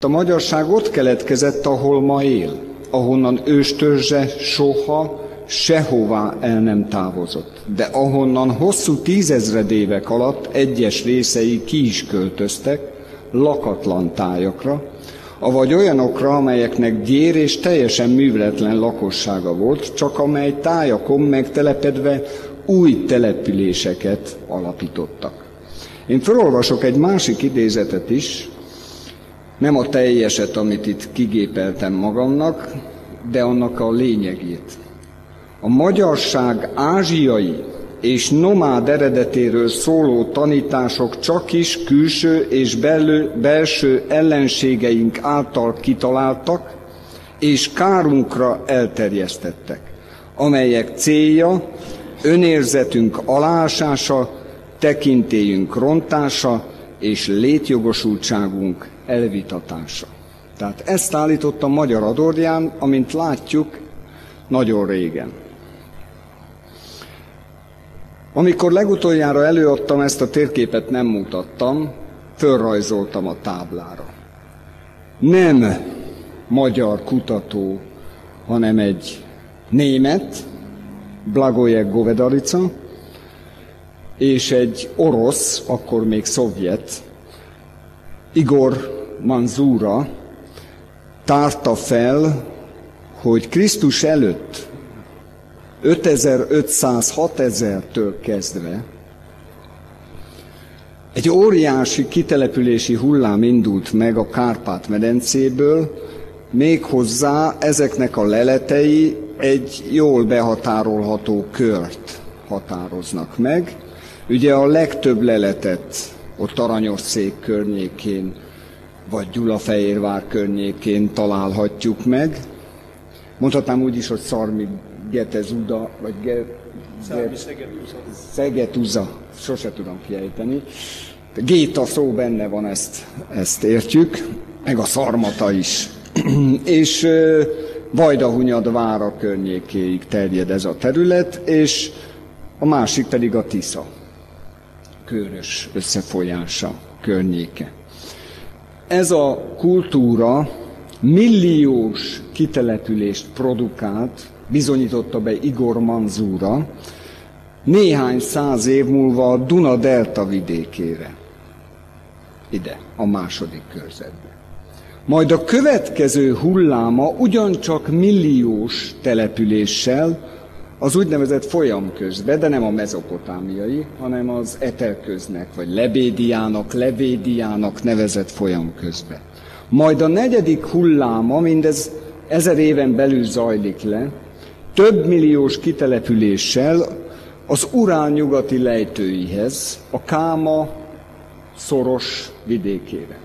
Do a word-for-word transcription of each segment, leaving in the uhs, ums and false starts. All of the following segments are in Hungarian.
A magyarság ott keletkezett, ahol ma él, ahonnan őstörzse soha, sehová el nem távozott, de ahonnan hosszú tízezredévek alatt egyes részei ki is költöztek lakatlan tájakra, avagy olyanokra, amelyeknek gyér és teljesen műveletlen lakossága volt, csak amely tájakon megtelepedve új településeket alapítottak. Én felolvasok egy másik idézetet is, nem a teljeset, amit itt kigépeltem magamnak, de annak a lényegét. A magyarság ázsiai és nomád eredetéről szóló tanítások csakis külső és belő, belső ellenségeink által kitaláltak és kárunkra elterjesztettek, amelyek célja önérzetünk aláásása, tekintélyünk rontása és létjogosultságunk elvitatása. Tehát ezt állította Magyar Adorján, amint látjuk, nagyon régen. Amikor legutoljára előadtam ezt a térképet, nem mutattam, fölrajzoltam a táblára. Nem magyar kutató, hanem egy német, Blagojek Govedarica, és egy orosz, akkor még szovjet, Igor Manzura tárta fel, hogy Krisztus előtt ötezer-ötszáz-hatezertől kezdve egy óriási kitelepülési hullám indult meg a Kárpát-medencéből, méghozzá ezeknek a leletei egy jól behatárolható kört határoznak meg. Ugye a legtöbb leletet ott Aranyosszék környékén, vagy Gyulafehérvár környékén találhatjuk meg. Mondhatnám úgy is, hogy Szarmi-Getezuda, vagy Ge... Szármi-Szegetuza. Szegetuza, sose tudom kiejteni. Géta szó benne van, ezt, ezt értjük, meg a Szarmata is. És Vajdahunyad vára környékéig terjed ez a terület, és a másik pedig a Tisza Kőrös összefolyása környéke. Ez a kultúra milliós kitelepülést produkált, bizonyította be Igor Manzura, néhány száz év múlva a Duna delta vidékére, ide, a második körzetbe. Majd a következő hulláma ugyancsak milliós településsel, az úgynevezett folyamközbe, de nem a mezopotámiai, hanem az Etelköznek, vagy Lebédiának, Levédiának nevezett folyamközbe. Majd a negyedik hulláma, mindez ezer éven belül zajlik le, több milliós kitelepüléssel az Urál nyugati lejtőihez, a Káma szoros vidékére.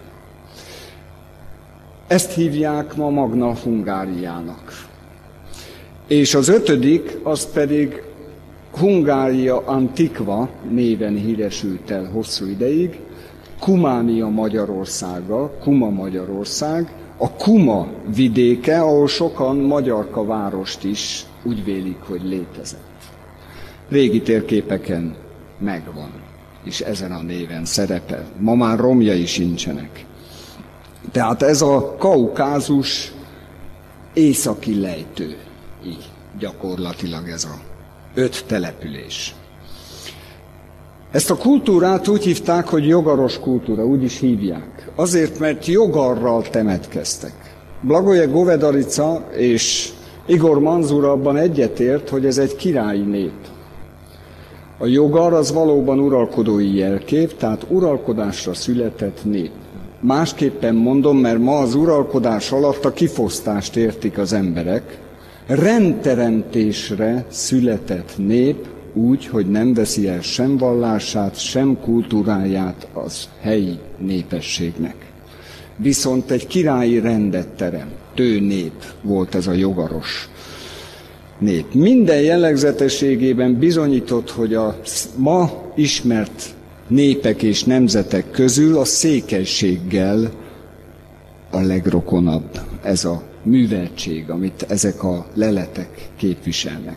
Ezt hívják ma Magna Hungáriának. És az ötödik, az pedig Hungária Antiqua néven híresült el hosszú ideig, Kumánia Magyarországa, Kuma Magyarország, a Kuma vidéke, ahol sokan Magyarka várost is úgy vélik, hogy létezett. Régi térképeken megvan, és ezen a néven szerepel. Ma már romjai sincsenek. Tehát ez a Kaukázus északi lejtő. Így, gyakorlatilag ez a öt település. Ezt a kultúrát úgy hívták, hogy jogaros kultúra, úgy is hívják. Azért, mert jogarral temetkeztek. Blagojek Govedarica és Igor Manzura abban egyetért, hogy ez egy királyi nép. A jogar az valóban uralkodói jelkép, tehát uralkodásra született nép. Másképpen mondom, mert ma az uralkodás alatt a kifosztást értik az emberek. Rendteremtésre született nép úgy, hogy nem veszi el sem vallását, sem kultúráját az helyi népességnek. Viszont egy királyi rendet teremtő nép volt ez a jogaros nép. Minden jellegzetességében bizonyított, hogy a ma ismert népek és nemzetek közül a székelységgel a legrokonabb ez a műveltség, amit ezek a leletek képviselnek.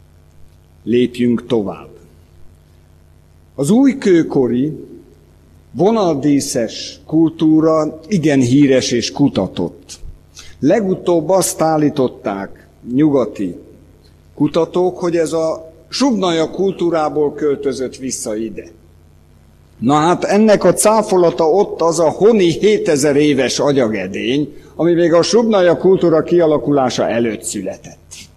Lépjünk tovább. Az újkőkori vonaldíszes kultúra igen híres és kutatott. Legutóbb azt állították nyugati kutatók, hogy ez a subnaja kultúrából költözött vissza ide. Na hát ennek a cáfolata ott az a honi hétezer éves agyagedény, ami még a subnaja kultúra kialakulása előtt született.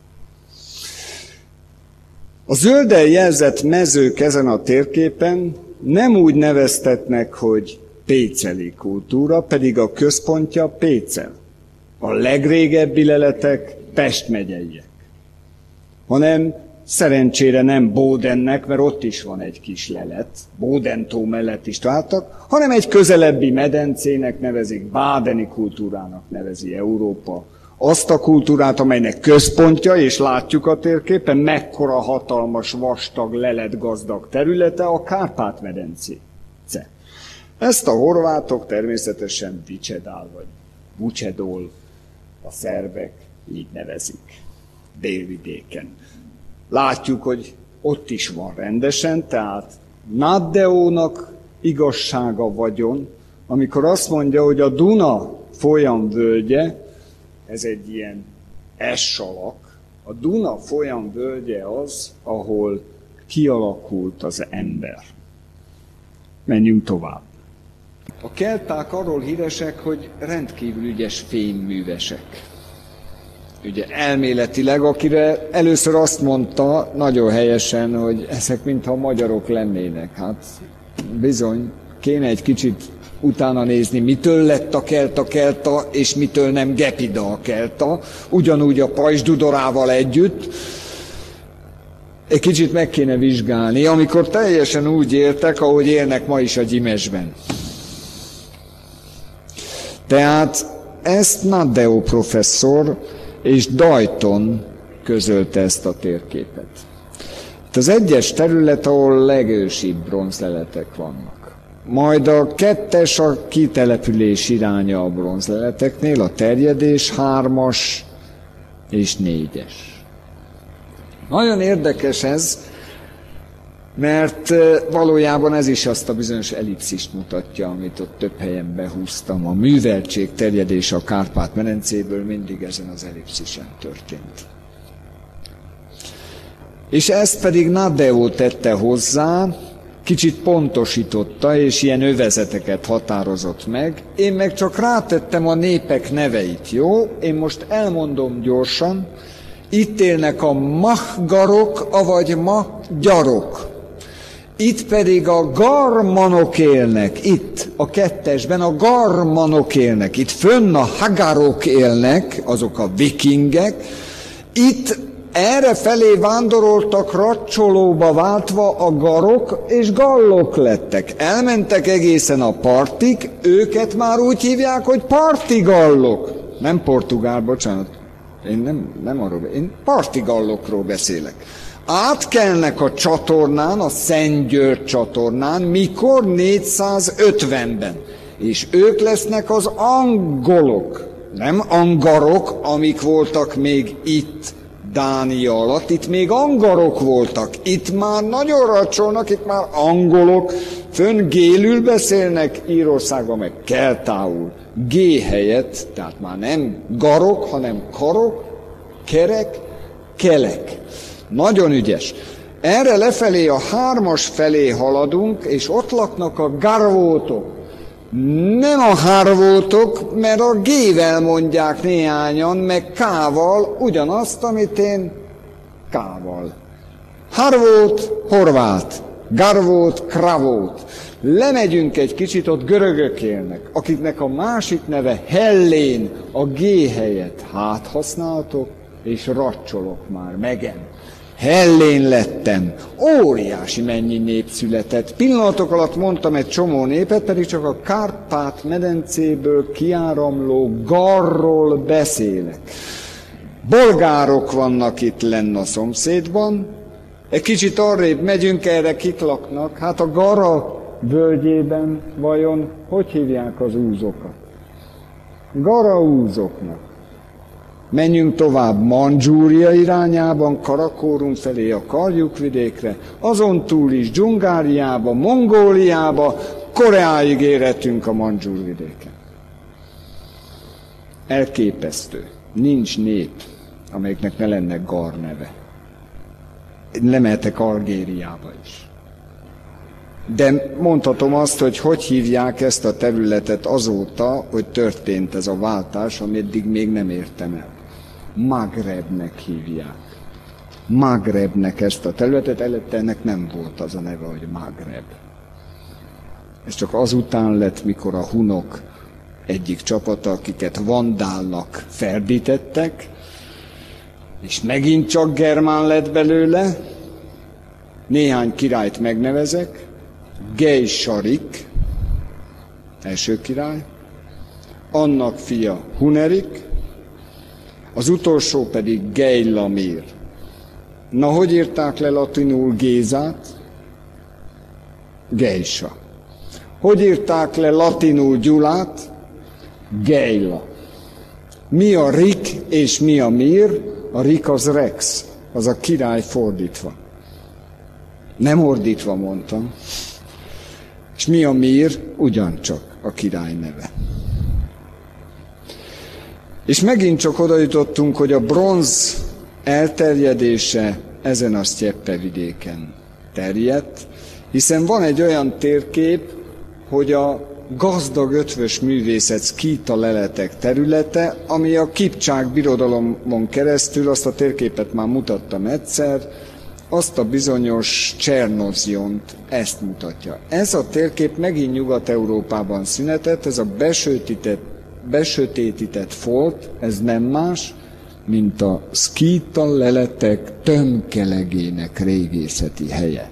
A zölden jelzett mezők ezen a térképen nem úgy neveztetnek, hogy péceli kultúra, pedig a központja Pécel. A legrégebbi leletek Pest megyeiek, hanem szerencsére nem Bódennek, mert ott is van egy kis lelet, Bódentó mellett is találtak, hanem egy közelebbi medencének nevezik, bádeni kultúrának nevezi Európa. Azt a kultúrát, amelynek központja, és látjuk a térképen, mekkora hatalmas, vastag, leletgazdag területe a Kárpát-medencé. Ezt a horvátok természetesen Vicsedál vagy Vucsedol, a szerbek így nevezik, délvidéken. Látjuk, hogy ott is van rendesen, tehát Naddeónak igazsága vagyon, amikor azt mondja, hogy a Duna folyamvölgye, ez egy ilyen S-alak, a Duna folyamvölgye az, ahol kialakult az ember. Menjünk tovább. A kelták arról híresek, hogy rendkívül ügyes fémművesek. Ugye elméletileg, akire először azt mondta nagyon helyesen, hogy ezek mintha magyarok lennének. Hát bizony, kéne egy kicsit utána nézni, mitől lett a kelta kelta, és mitől nem gepida a kelta, ugyanúgy a pajzsdudorával együtt. Egy kicsit meg kéne vizsgálni, amikor teljesen úgy éltek, ahogy élnek ma is a Gyimesben. Tehát ezt Naddeo professzor és Dayton közölte ezt a térképet. Itt az egyes terület, ahol legősibb bronzleletek vannak. Majd a kettes a kitelepülés iránya a bronzleleteknél, a terjedés hármas és négyes. Nagyon érdekes ez, mert valójában ez is azt a bizonyos ellipszist mutatja, amit ott több helyen behúztam. A műveltség terjedése a Kárpát-medencéből mindig ezen az ellipszisen történt. És ezt pedig Naddeo tette hozzá, kicsit pontosította, és ilyen övezeteket határozott meg. Én meg csak rátettem a népek neveit, jó? Én most elmondom gyorsan. Itt élnek a mahgarok, avagy magyarok. Itt pedig a garmanok élnek, itt a kettesben a garmanok élnek, itt fönn a hagarok élnek, azok a vikingek, itt erre felé vándoroltak racsolóba váltva a garok és gallok lettek. Elmentek egészen a partig, őket már úgy hívják, hogy partigallok. Nem portugál, bocsánat, én nem, nem arról, én partigallokról beszélek. Átkelnek a csatornán, a Szent György csatornán, mikor? négyszázötvenben. És ők lesznek az angolok, nem angarok, amik voltak még itt Dánia alatt. Itt még angarok voltak, itt már nagyon racsolnak, itt már angolok, fönn gélül beszélnek, Írországban meg keltául. G helyett, tehát már nem garok, hanem karok, kerek, kelek. Nagyon ügyes. Erre lefelé a hármas felé haladunk, és ott laknak a garvótok. Nem a harvótok, mert a G-vel mondják néhányan, meg K-val ugyanazt, amit én K-val. Harvót, horvát, garvót, kravót. Lemegyünk egy kicsit, ott görögök élnek, akiknek a másik neve Hellén, a G helyett hát használtok, és racsolok már, megen. Hellén lettem. Óriási mennyi nép született. Pillanatok alatt mondtam egy csomó népet, pedig csak a Kárpát-medencéből kiáramló garról beszélek. Bolgárok vannak itt lenn a szomszédban. Egy kicsit arrébb megyünk, erre kik laknak. Hát a Gara völgyében vajon hogy hívják az úzokat? Garaúzoknak. Menjünk tovább Mandzsúria irányában, Karakórum felé, a Karjuk vidékre, azon túl is Dzsungáriába, Mongóliába, Koreáig érhetünk a Mandzsúr vidéken. Elképesztő. Nincs nép, amelyiknek ne lenne Gar neve. Lemehetek Algériába is. De mondhatom azt, hogy hogy hívják ezt a területet azóta, hogy történt ez a váltás, ameddig még nem értem el. Magrebnek hívják. Magrebnek ezt a területet, előtte ennek nem volt az a neve, hogy Magreb. Ez csak azután lett, mikor a hunok egyik csapata, akiket vandálnak ferdítettek, és megint csak germán lett belőle. Néhány királyt megnevezek. Geisarik, első király, annak fia Hunerik, az utolsó pedig Geilamir. Na, hogy írták le latinul Gézát? Geisa. Hogy írták le latinul Gyulát? Geila. Mi a Rik és mi a Mir? A Rik az Rex, az a király fordítva. Nem ordítva mondtam. És mi a Mir? Ugyancsak a király neve. És megint csak oda jutottunk, hogy a bronz elterjedése ezen a sztyeppe vidéken terjedt, hiszen van egy olyan térkép, hogy a gazdag ötvös művészet szkíta leletek területe, ami a Kipcsák birodalomon keresztül, azt a térképet már mutattam egyszer, azt a bizonyos Csernoziont, ezt mutatja. Ez a térkép megint Nyugat-Európában született, ez a besötétített, besötétített folt, ez nem más, mint a szkíta leletek tömkelegének régészeti helye.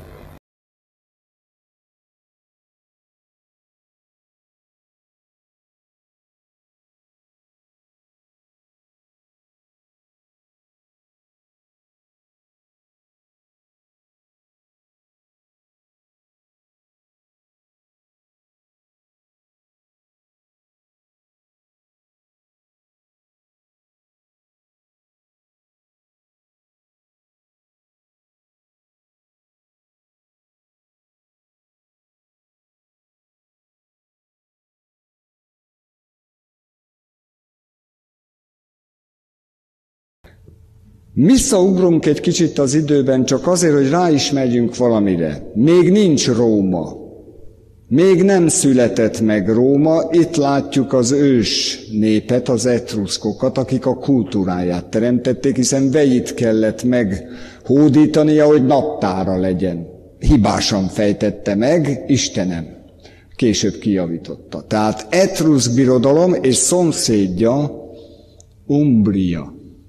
Visszaugrunk egy kicsit az időben, csak azért, hogy ráismerjünk valamire. Még nincs Róma. Még nem született meg Róma, itt látjuk az ős népet, az etruszkokat, akik a kultúráját teremtették, hiszen vejit kellett meghódítania, hogy naptára legyen. Hibásan fejtette meg, Istenem. Később kijavította. Tehát etruszk birodalom és szomszédja Umbria.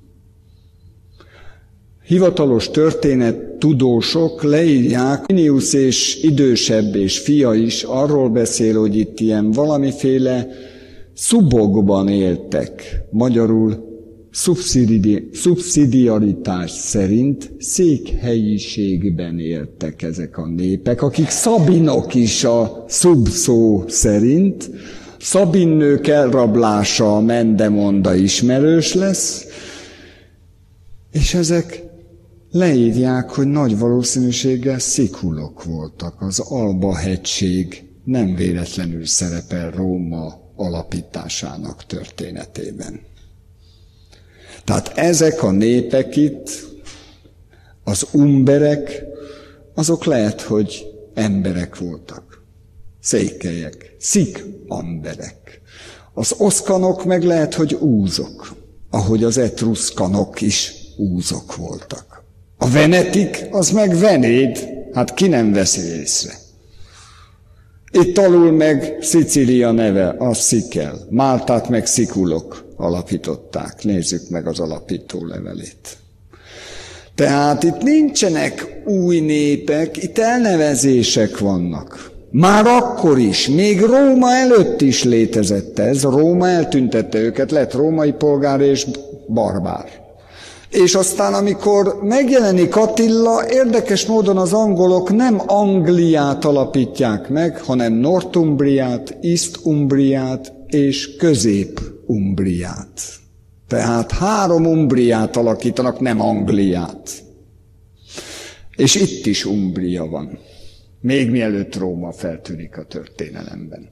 Hivatalos történet tudósok leírják, Plinius és idősebb és fia is arról beszél, hogy itt ilyen valamiféle szubokban éltek, magyarul szubszidi, szubszidiaritás szerint székhelyiségben éltek ezek a népek, akik szabinok is a szubszó szerint. Szabinnők elrablása a Mendemonda ismerős lesz, és ezek leírják, hogy nagy valószínűséggel szikulok voltak. Az Alba-hegység nem véletlenül szerepel Róma alapításának történetében. Tehát ezek a népek itt, az umberek, azok lehet, hogy emberek voltak. Székelyek, szik-amberek. Az oszkanok meg lehet, hogy úzok, ahogy az etruszkanok is úzok voltak. A venetik, az meg venéd, hát ki nem veszi észre. Itt alul meg Szicília neve, az Szikel, Máltát meg szikulok alapították. Nézzük meg az alapító levelét. Tehát itt nincsenek új népek, itt elnevezések vannak. Már akkor is, még Róma előtt is létezett ez, Róma eltüntette őket, lett római polgár és barbár. És aztán, amikor megjelenik Attila, érdekes módon az angolok nem Angliát alapítják meg, hanem Northumbriát, East Umbriát és Közép-Umbriát. Tehát három Umbriát alakítanak, nem Angliát. És itt is Umbria van. Még mielőtt Róma feltűnik a történelemben.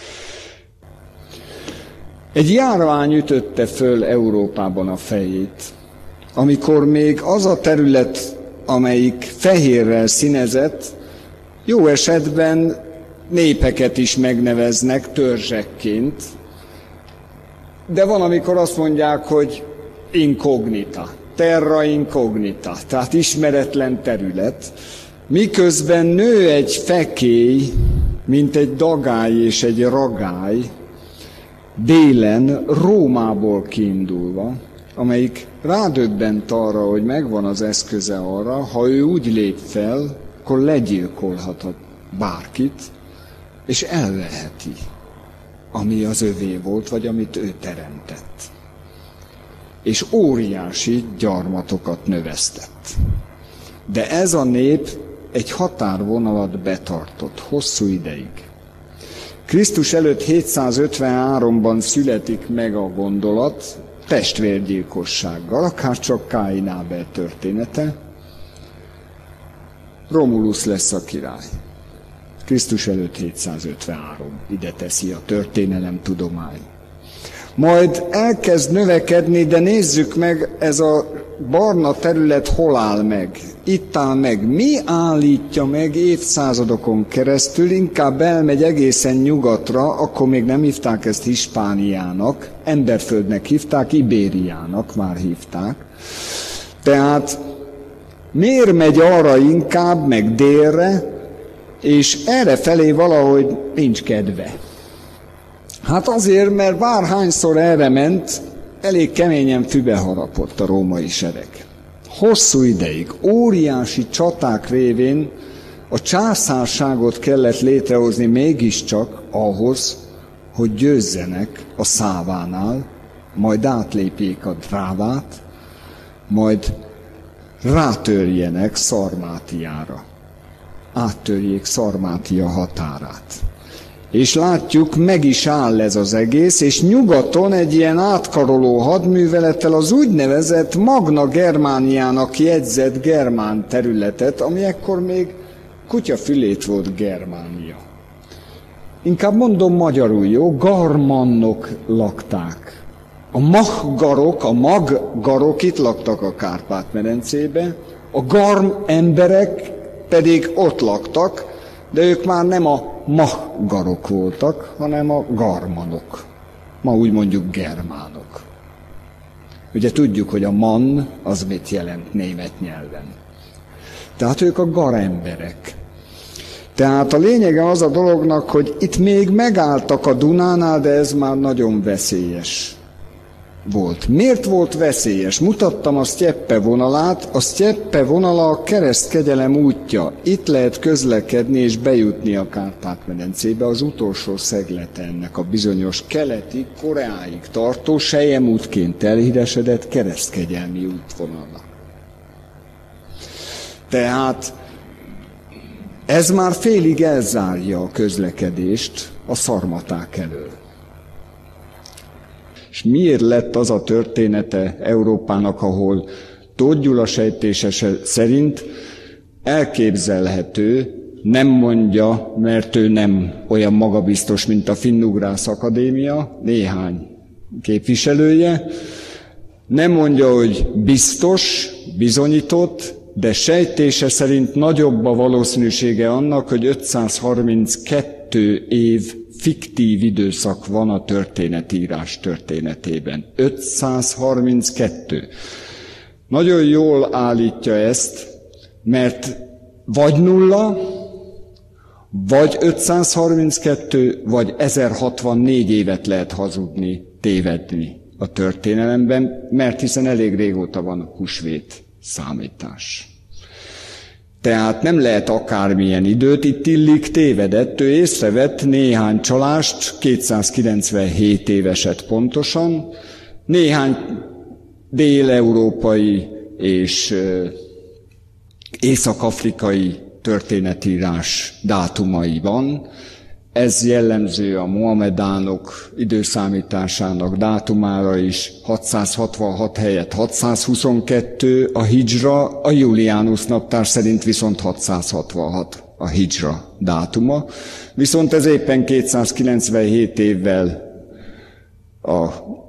Egy járvány ütötte föl Európában a fejét, amikor még az a terület, amelyik fehérrel színezett, jó esetben népeket is megneveznek törzsekként, de van, amikor azt mondják, hogy inkognita, terra inkognita, tehát ismeretlen terület, miközben nő egy fekély, mint egy dagály és egy ragály, délen Rómából kiindulva, amelyik rádöbbent arra, hogy megvan az eszköze arra, ha ő úgy lép fel, akkor legyilkolhat bárkit, és elveheti, ami az övé volt, vagy amit ő teremtett. És óriási gyarmatokat növesztett. De ez a nép egy határvonalat betartott hosszú ideig. Krisztus előtt hétszázötvenháromban születik meg a gondolat, testvérgyilkossággal, akár csak Káin Ábel története. Romulus lesz a király. Krisztus előtt hétszázötvenhárom, ide teszi a történelem tudomány. Majd elkezd növekedni, de nézzük meg, ez a barna terület hol áll meg. Itt áll meg. Mi állítja meg évszázadokon keresztül, inkább elmegy egészen nyugatra, akkor még nem hívták ezt Hispániának, Emberföldnek hívták, Ibériának már hívták. Tehát miért megy arra inkább, meg délre, és erre felé valahogy nincs kedve. Hát azért, mert bárhányszor erre ment, elég keményen fübe harapott a római sereg. Hosszú ideig, óriási csaták révén a császárságot kellett létrehozni mégiscsak ahhoz, hogy győzzenek a Szávánál, majd átlépjék a Drávát, majd rátörjenek Szarmátiára. Áttörjék Szarmátia határát. És látjuk, meg is áll ez az egész, és nyugaton egy ilyen átkaroló hadművelettel az úgynevezett Magna Germániának jegyzett germán területet, ami ekkor még kutyafülét volt Germánia. Inkább mondom magyarul, jó? Garmannok lakták. A maggarok, a maggarok itt laktak a Kárpát-medencébe, a garm emberek pedig ott laktak, de ők már nem a maggarok voltak, hanem a garmanok. Ma úgy mondjuk germánok. Ugye tudjuk, hogy a man az mit jelent német nyelven. Tehát ők a garemberek. Tehát a lényege az a dolognak, hogy itt még megálltak a Dunánál, de ez már nagyon veszélyes volt. Miért volt veszélyes? Mutattam a sztyeppe vonalát. A sztyeppe vonala a keresztkegyelem útja. Itt lehet közlekedni és bejutni a Kárpát-medencébe, az utolsó szeglete ennek a bizonyos keleti, Koreáig tartó, selyemútként elhíresedett keresztkegyelmi útvonalnak. Tehát ez már félig elzárja a közlekedést a szarmaták elől. És miért lett az a története Európának, ahol Tóth Gyula sejtése szerint elképzelhető, nem mondja, mert ő nem olyan magabiztos, mint a Finnugrász Akadémia, néhány képviselője, nem mondja, hogy biztos, bizonyított, de sejtése szerint nagyobb a valószínűsége annak, hogy ötszázharminckettő év fiktív időszak van a történetírás történetében. ötszázharminckettő. Nagyon jól állítja ezt, mert vagy nulla, vagy ötszázharminckettő, vagy ezerhatvannégy évet lehet hazudni, tévedni a történelemben, mert hiszen elég régóta van a húsvét számítás. Tehát nem lehet akármilyen időt, itt illik tévedett, ő észrevett néhány csalást, kétszázkilencvenhét éveset pontosan, néhány dél-európai és észak-afrikai történetírás dátumaiban, Ez jellemző a mohamedánok időszámításának dátumára is, hatszázhatvanhat helyett hatszázhuszonkettő a hijra, a Julianus naptár szerint viszont hatszázhatvanhat a hijra dátuma, viszont ez éppen kétszázkilencvenhét évvel a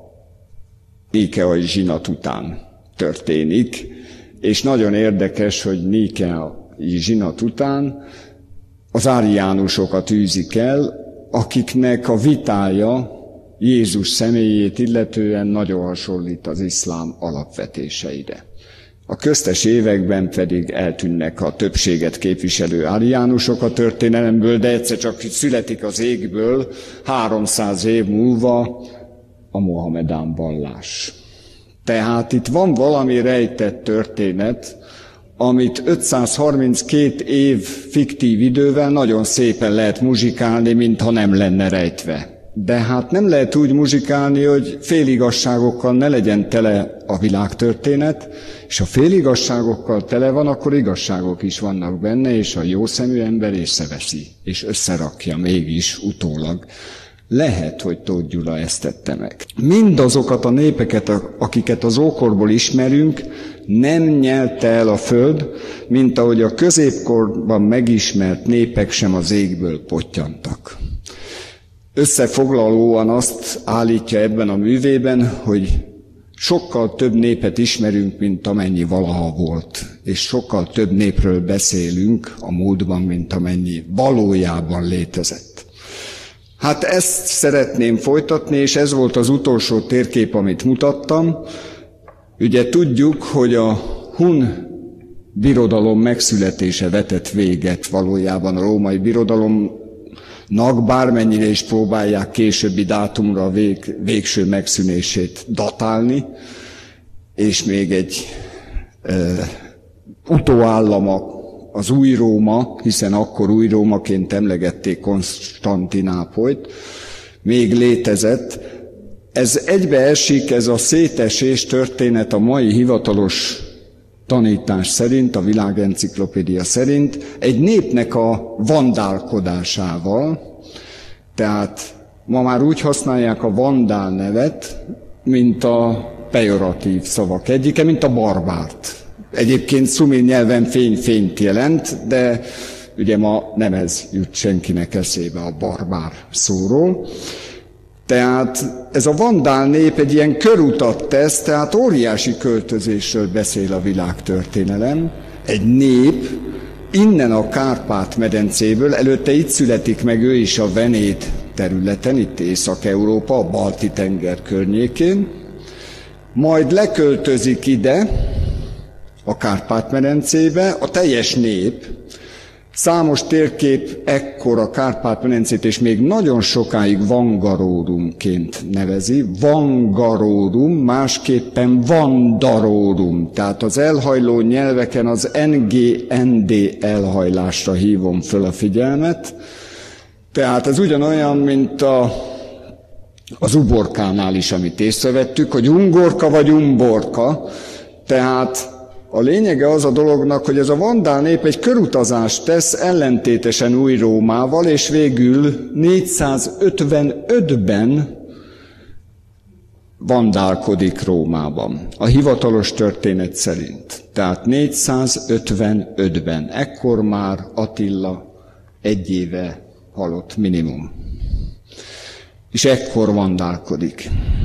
níkeai zsinat után történik, és nagyon érdekes, hogy níkeai zsinat után az áriánusokat űzik el, akiknek a vitája Jézus személyét illetően nagyon hasonlít az iszlám alapvetéseire. A köztes években pedig eltűnnek a többséget képviselő áriánusok a történelemből, de egyszer csak születik az égből háromszáz év múlva a mohamedán vallás. Tehát itt van valami rejtett történet, amit ötszázharminckét év fiktív idővel nagyon szépen lehet muzsikálni, mintha nem lenne rejtve. De hát nem lehet úgy muzsikálni, hogy féligasságokkal ne legyen tele a világtörténet, és ha féligasságokkal tele van, akkor igazságok is vannak benne, és a jószemű ember észreveszi, és összerakja mégis utólag. Lehet, hogy Tóth Gyula ezt tette meg. Mindazokat a népeket, akiket az ókorból ismerünk, nem nyelte el a föld, mint ahogy a középkorban megismert népek sem az égből pottyantak. Összefoglalóan azt állítja ebben a művében, hogy sokkal több népet ismerünk, mint amennyi valaha volt, és sokkal több népről beszélünk a múltban, mint amennyi valójában létezett. Hát ezt szeretném folytatni, és ez volt az utolsó térkép, amit mutattam. Ugye tudjuk, hogy a hun birodalom megszületése vetett véget valójában a római birodalomnak, bármennyire is próbálják későbbi dátumra a vég, végső megszűnését datálni, és még egy e, utóállama az új Róma, hiszen akkor új Rómaként emlegették Konstantinápolyt, még létezett. Ez egybeesik, ez a szétesés történet a mai hivatalos tanítás szerint, a Világenciklopédia szerint egy népnek a vandálkodásával, tehát ma már úgy használják a vandál nevet, mint a pejoratív szavak egyike, mint a barbárt. Egyébként szumil nyelven fény-fényt jelent, de ugye ma nem ez jut senkinek eszébe a barbár szóról. Tehát ez a vandál nép egy ilyen körutat tesz, tehát óriási költözésről beszél a világtörténelem. Egy nép innen a Kárpát-medencéből, előtte itt születik meg ő is a Venéd területen, itt Észak-Európa, a Balti-tenger környékén, majd leköltözik ide, a Kárpát-medencébe, a teljes nép, számos térkép ekkor a Kárpát-medencét, és még nagyon sokáig Vangarórumként nevezi. Vangarórum, másképpen Vandarórum. Tehát az elhajló nyelveken az en gé en dé elhajlásra hívom föl a figyelmet. Tehát ez ugyanolyan, mint a, az uborkánál is, amit észrevettük, hogy ungorka vagy umborka. Tehát a lényege az a dolognak, hogy ez a vandál nép egy körutazást tesz ellentétesen új Rómával, és végül négyszázötvenötben vandálkodik Rómában, a hivatalos történet szerint. Tehát négyszázötvenötben, ekkor már Attila egy éve halott minimum. És ekkor vandálkodik.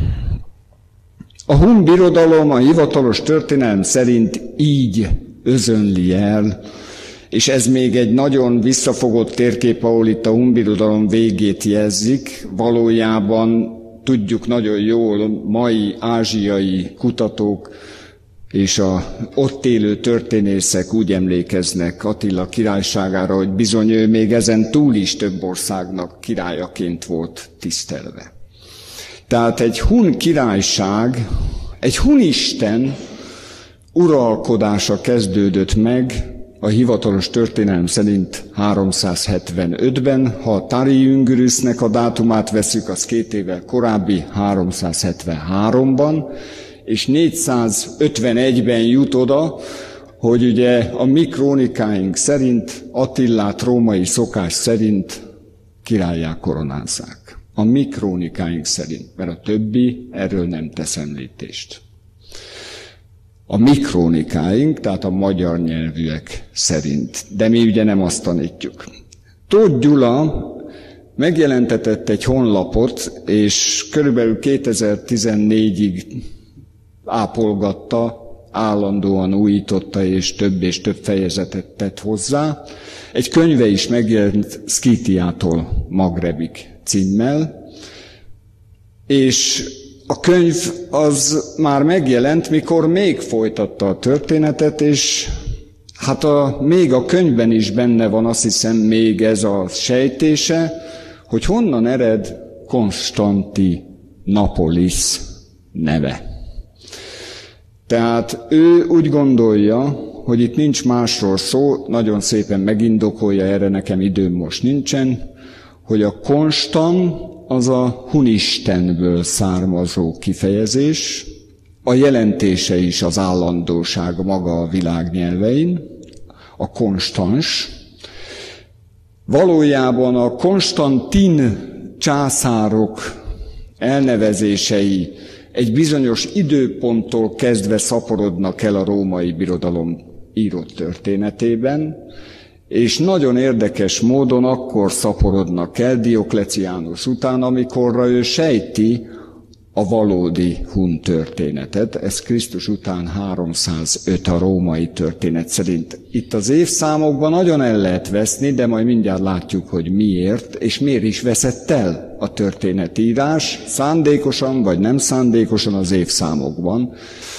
A hun birodalom a hivatalos történelem szerint így özönli el, és ez még egy nagyon visszafogott térkép, ahol itt a hun birodalom végét jelzik. Valójában tudjuk nagyon jól, mai ázsiai kutatók és a ott élő történészek úgy emlékeznek Attila királyságára, hogy bizony ő még ezen túl is több országnak királyaként volt tisztelve. Tehát egy hun királyság, egy hunisten uralkodása kezdődött meg a hivatalos történelem szerint háromszázhetvenötben, ha a Tari-Jüngürüsznek a dátumát veszük, az két évvel korábbi háromszázhetvenháromban, és négyszázötvenegyben jut oda, hogy ugye a mi krónikáink szerint, Attillát római szokás szerint királlyá koronázzák. A mi krónikáink szerint, mert a többi erről nem tesz említést. A mi krónikáink, tehát a magyar nyelvűek szerint, de mi ugye nem azt tanítjuk. Tóth Gyula megjelentetett egy honlapot, és körülbelül kétezer-tizennégyig ápolgatta, állandóan újította, és több és több fejezetet tett hozzá. Egy könyve is megjelent Szkítiától Magrebig címmel, és a könyv az már megjelent, mikor még folytatta a történetet, és hát a, még a könyvben is benne van, azt hiszem, még ez a sejtése, hogy honnan ered Konstantinopolis neve. Tehát ő úgy gondolja, hogy itt nincs másról szó, nagyon szépen megindokolja, erre nekem időm most nincsen, hogy a Konstan az a hunistenből származó kifejezés, a jelentése is az állandóság maga a világ nyelvein, a konstans. Valójában a Konstantin császárok elnevezései egy bizonyos időponttól kezdve szaporodnak el a római birodalom írott történetében, és nagyon érdekes módon akkor szaporodnak el Diokleciánus után, amikorra ő sejti a valódi hun történetet. Ez Krisztus után háromszázöt a római történet szerint. Itt az évszámokban nagyon el lehet veszni, de majd mindjárt látjuk, hogy miért, és miért is veszett el a történetírás, szándékosan vagy nem szándékosan az évszámokban.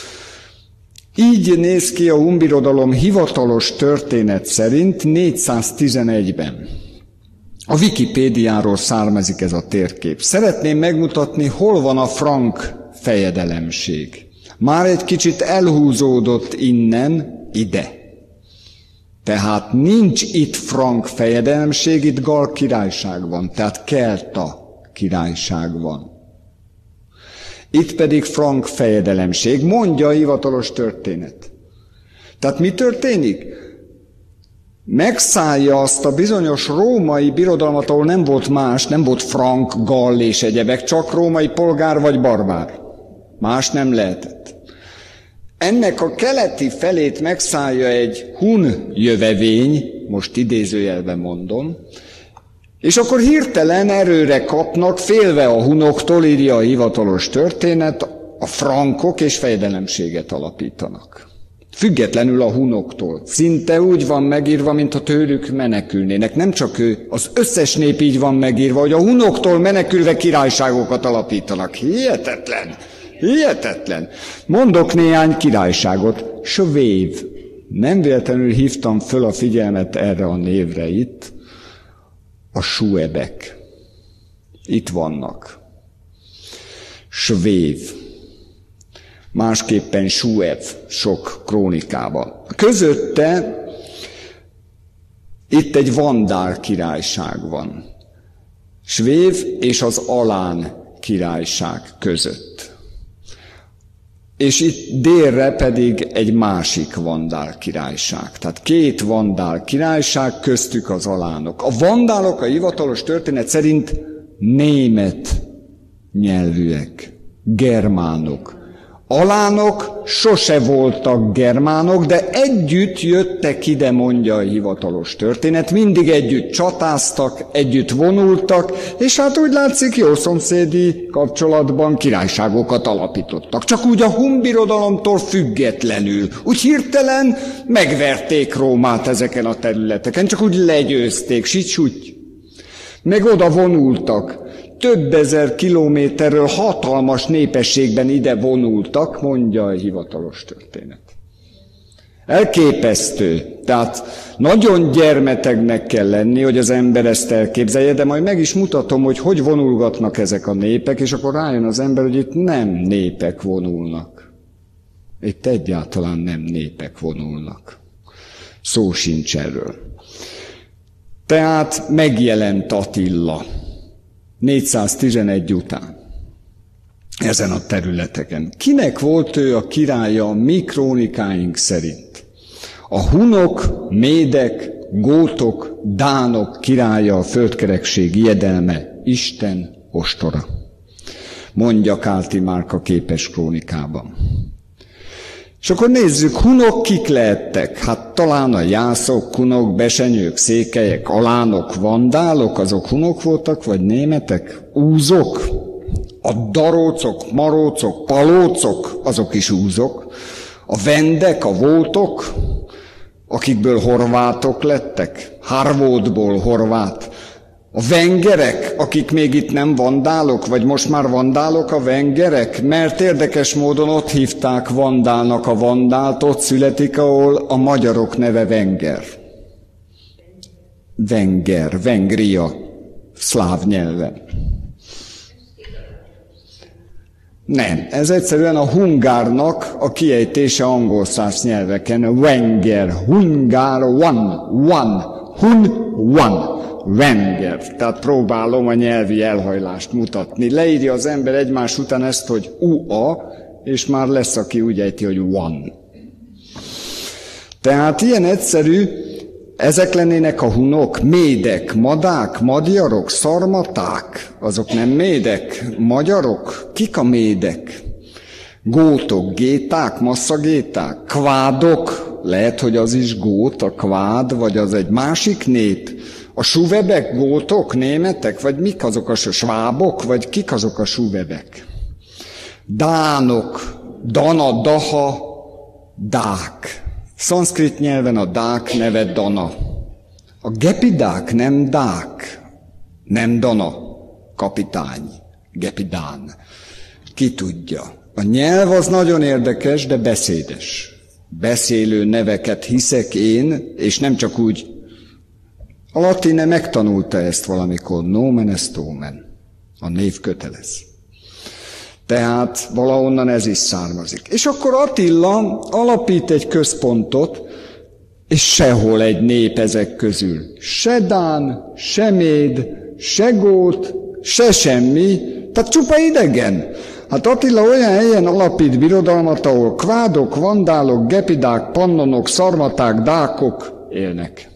Így néz ki a hun birodalom hivatalos történet szerint négyszáztizenegyben. A Wikipédiáról származik ez a térkép. Szeretném megmutatni, hol van a frank fejedelemség. Már egy kicsit elhúzódott innen ide. Tehát nincs itt frank fejedelemség, itt Gal királyság van, tehát kelta királyság van. Itt pedig frank fejedelemség, mondja a hivatalos történet. Tehát mi történik? Megszállja azt a bizonyos római birodalmat, ahol nem volt más, nem volt frank, gall és egyebek, csak római polgár vagy barbár. Más nem lehetett. Ennek a keleti felét megszállja egy hun jövevény, most idézőjelben mondom, és akkor hirtelen erőre kapnak, félve a hunoktól, írja a hivatalos történet, a frankok és fejedelemséget alapítanak. Függetlenül a hunoktól. Szinte úgy van megírva, mintha tőlük menekülnének. Nem csak ő, az összes nép így van megírva, hogy a hunoktól menekülve királyságokat alapítanak. Hihetetlen! Hihetetlen! Mondok néhány királyságot. Svév. Nem véletlenül hívtam föl a figyelmet erre a névre itt. A suebek. Itt vannak. Svév. Másképpen Suev sok krónikában. Közötte itt egy vandál királyság van. Svév és az Alán királyság között. És itt délre pedig egy másik vandál királyság. Tehát két vandál királyság, köztük az alánok. A vandálok a hivatalos történet szerint német nyelvűek, germánok. Alánok sose voltak germánok, de együtt jöttek ide, mondja a hivatalos történet. Mindig együtt csatáztak, együtt vonultak, és hát úgy látszik, jó szomszédi kapcsolatban királyságokat alapítottak. Csak úgy a hun birodalomtól függetlenül. Úgy hirtelen megverték Rómát ezeken a területeken, csak úgy legyőzték, sics-úgy. Meg oda vonultak. Több ezer kilométerről hatalmas népességben ide vonultak, mondja a hivatalos történet. Elképesztő. Tehát nagyon gyermetegnek kell lenni, hogy az ember ezt elképzelje, de majd meg is mutatom, hogy hogy vonulgatnak ezek a népek, és akkor rájön az ember, hogy itt nem népek vonulnak. Itt egyáltalán nem népek vonulnak. Szó sincs erről. Tehát megjelent Attila. négyszáztizenegy után ezen a területeken. Kinek volt ő a királya a mi krónikáink szerint? A hunok, médek, gótok, dánok királya, a földkerekség jedelme, Isten ostora. Mondja Kálti Márka képes krónikában. És akkor nézzük, hunok kik lehettek? Hát talán a jászok, hunok, besenyők, székelyek, alánok, vandálok, azok hunok voltak, vagy németek? Úzok? A darócok, marócok, palócok, azok is úzok. A vendek, a voltok, akikből horvátok lettek, Harvódból horvát. A vengerek, akik még itt nem vandálok, vagy most már vandálok a vengerek, mert érdekes módon ott hívták vandálnak a vandált, ott születik, ahol a magyarok neve Venger. Venger, Vengria, szláv nyelven. Nem, ez egyszerűen a hungárnak a kiejtése angol száz nyelveken. Wenger, hungár, one, one, hun, one. Wenger. Tehát próbálom a nyelvi elhajlást mutatni. Leírja az ember egymás után ezt, hogy u-a, és már lesz, aki úgy ejti, hogy one. Tehát ilyen egyszerű, ezek lennének a hunok, médek, madák, magyarok, szarmaták, azok nem médek, magyarok, kik a médek? Gótok, géták, masszagéták, kvádok, lehet, hogy az is gót, a kvád, vagy az egy másik nép. A suvebek, gótok, németek, vagy mik azok a svábok, vagy kik azok a suvebek? Dánok, dana, daha, dák. Szanszkrit nyelven a dák neve dana. A gepidák nem dák, nem dana, kapitány, gepidán. Ki tudja. A nyelv az nagyon érdekes, de beszédes. Beszélő neveket hiszek én, és nem csak úgy. A latine megtanulta ezt valamikor, nomen est omen, a név kötelez. Tehát valahonnan ez is származik. És akkor Attila alapít egy központot, és sehol egy nép ezek közül. Se dán, se méd, se gót, se semmi, tehát csupa idegen. Hát Attila olyan helyen alapít birodalmat, ahol kvádok, vandálok, gepidák, pannonok, szarmaták, dákok élnek.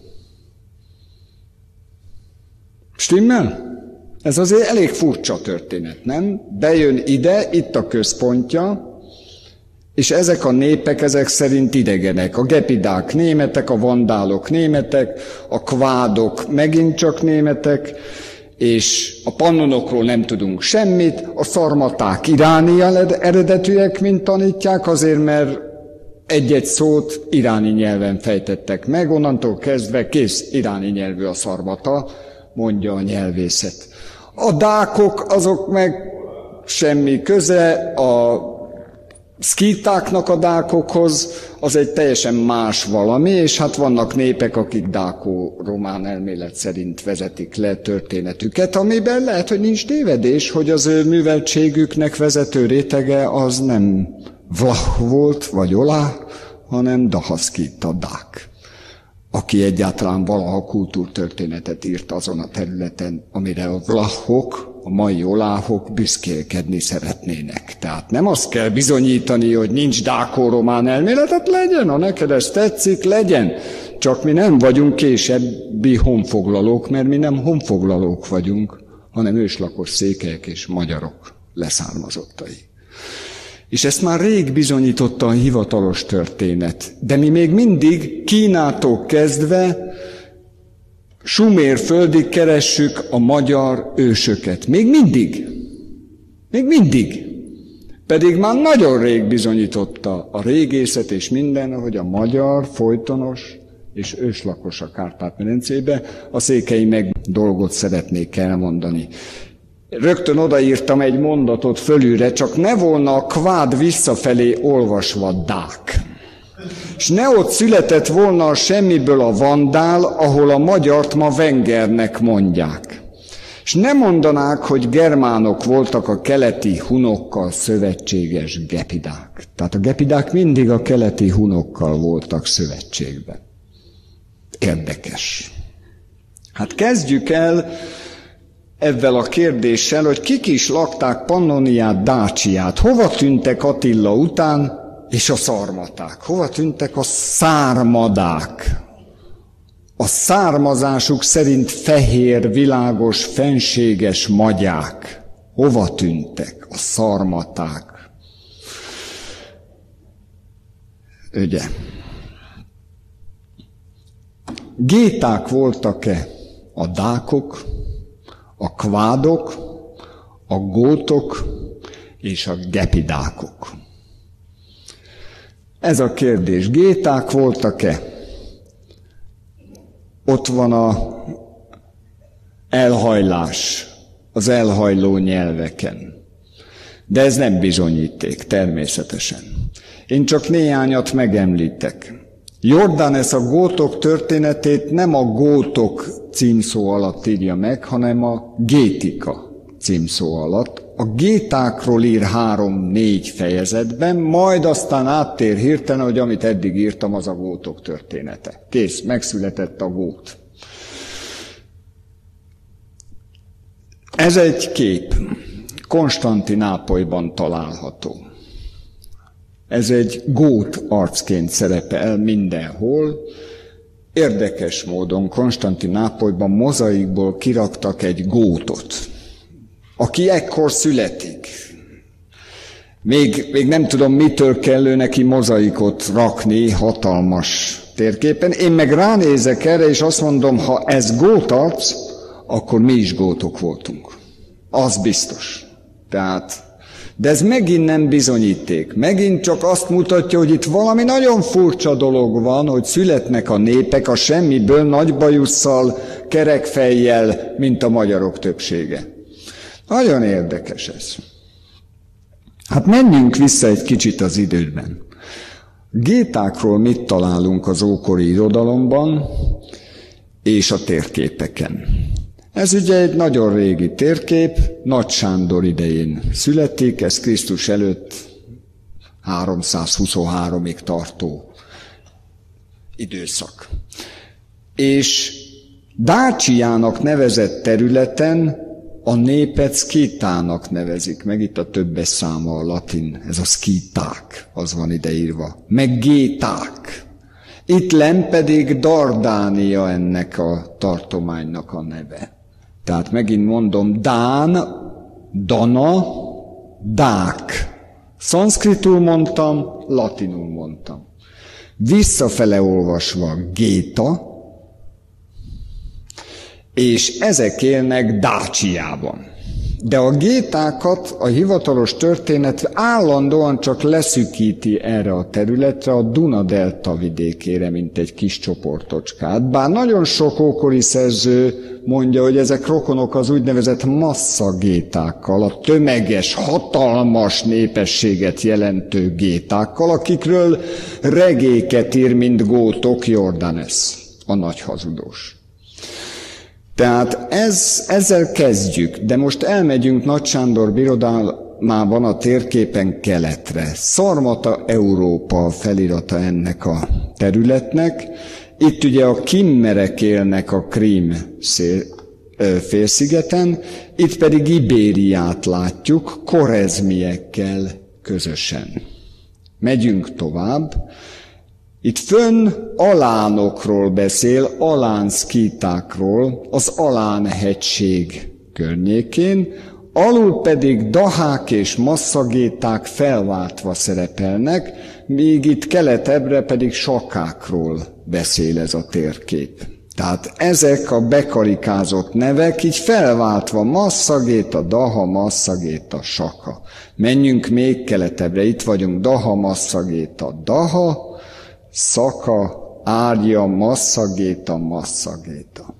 Stimmel? Ez azért elég furcsa történet, nem? Bejön ide, itt a központja, és ezek a népek ezek szerint idegenek. A gepidák németek, a vandálok németek, a kvádok megint csak németek, és a pannonokról nem tudunk semmit, a szarmaták iráni eredetűek, mint tanítják, azért mert egy-egy szót iráni nyelven fejtettek meg, onnantól kezdve kész iráni nyelvű a szarmata, mondja a nyelvészet. A dákok, azok meg semmi köze, a szkítáknak a dákokhoz, az egy teljesen más valami, és hát vannak népek, akik dákó-román elmélet szerint vezetik le történetüket, amiben lehet, hogy nincs tévedés, hogy az ő műveltségüknek vezető rétege az nem vlach volt, vagy olá, hanem dahaszkíta, dák, aki egyáltalán valaha kultúrtörténetet írt azon a területen, amire a vlachok, a mai oláhok büszkélkedni szeretnének. Tehát nem azt kell bizonyítani, hogy nincs dákó-román elméletet, legyen, ha neked ez tetszik, legyen. Csak mi nem vagyunk későbbi honfoglalók, mert mi nem honfoglalók vagyunk, hanem őslakos székelyek és magyarok leszármazottai. És ezt már rég bizonyította a hivatalos történet. De mi még mindig Kínától kezdve Sumérföldig keressük a magyar ősöket. Még mindig. Még mindig. Pedig már nagyon rég bizonyította a régészet és minden, hogy a magyar folytonos és őslakos a Kárpát-medencébe. A székely meg dolgot szeretnék elmondani. Rögtön odaírtam egy mondatot fölülre, csak ne volna a kvád visszafelé olvasva dák. És ne ott született volna a semmiből a vandál, ahol a magyart ma vengernek mondják. És ne mondanák, hogy germánok voltak a keleti hunokkal szövetséges gepidák. Tehát a gepidák mindig a keleti hunokkal voltak szövetségben. Érdekes. Hát kezdjük el ezzel a kérdéssel, hogy kik is lakták Pannoniát, Dácsiát. Hova tűntek Attila után, és a szarmaták? Hova tűntek a szármadák? a származásuk szerint fehér, világos, fenséges magyák hova tűntek? A szarmaták. Ugye? Géták voltak-e a dákok, a kvádok, a gótok és a gepidákok? Ez a kérdés. Géták voltak-e? Ott van a elhajlás, az elhajló nyelveken. De ez nem bizonyíték, természetesen. Én csak néhányat megemlítek. Jordanes a gótok történetét nem a gótok címszó alatt írja meg, hanem a gétika címszó alatt. A gétákról ír három-négy fejezetben, majd aztán áttér hirtelen, hogy amit eddig írtam, az a gótok története. Kész, megszületett a gót. Ez egy kép. Konstantinápolyban található. Ez egy gót arcként szerepel mindenhol. Érdekes módon Konstantinápolyban mozaikból kiraktak egy gótot, aki ekkor születik. Még, még nem tudom, mitől kellő neki mozaikot rakni hatalmas térképen. Én meg ránézek erre, és azt mondom, ha ez gótarc, akkor mi is gótok voltunk. Az biztos. Tehát, de ez megint nem bizonyíték. Megint csak azt mutatja, hogy itt valami nagyon furcsa dolog van, hogy születnek a népek a semmiből nagy bajusszal, kerekfejjel, mint a magyarok többsége. Nagyon érdekes ez. Hát menjünk vissza egy kicsit az időben. Gétákról mit találunk az ókori irodalomban és a térképeken? Ez ugye egy nagyon régi térkép, Nagy Sándor idején születik, ez Krisztus előtt háromszázhuszonháromig tartó időszak. És Dácsiának nevezett területen a népet szkítának nevezik, meg itt a többes száma a latin, ez a szkíták, az van ideírva, meg géták. Itt lenn pedig Dardánia ennek a tartománynak a neve. Tehát megint mondom, Dán, Dana, Dák. Szanszkritul mondtam, latinul mondtam. Visszafele olvasva Géta, és ezek élnek Dácsiában. De a gétákat a hivatalos történet állandóan csak leszűkíti erre a területre, a Duna-delta vidékére, mint egy kis csoportocskát. Bár nagyon sok ókori szerző mondja, hogy ezek rokonok az úgynevezett masszagétákkal, a tömeges, hatalmas népességet jelentő gétákkal, akikről regéket ír, mint gótok Jordanes, a nagy hazudós. Tehát ez, ezzel kezdjük, de most elmegyünk Nagy Sándor birodalmában a térképen keletre. Szarmata Európa felirata ennek a területnek. Itt ugye a kimmerek élnek a Krím félszigeten, itt pedig Ibériát látjuk korezmiekkel közösen. Megyünk tovább. Itt fönn alánokról beszél, alánszkítákról, az Alán-hegység környékén, alul pedig dahák és masszagéták felváltva szerepelnek, míg itt keletebbre pedig sakákról beszél ez a térkép. Tehát ezek a bekarikázott nevek így felváltva masszagéta, daha, masszagéta, saka. Menjünk még keletebbre, itt vagyunk daha, masszagéta, daha, szaka, árja, masszagéta, masszagéta.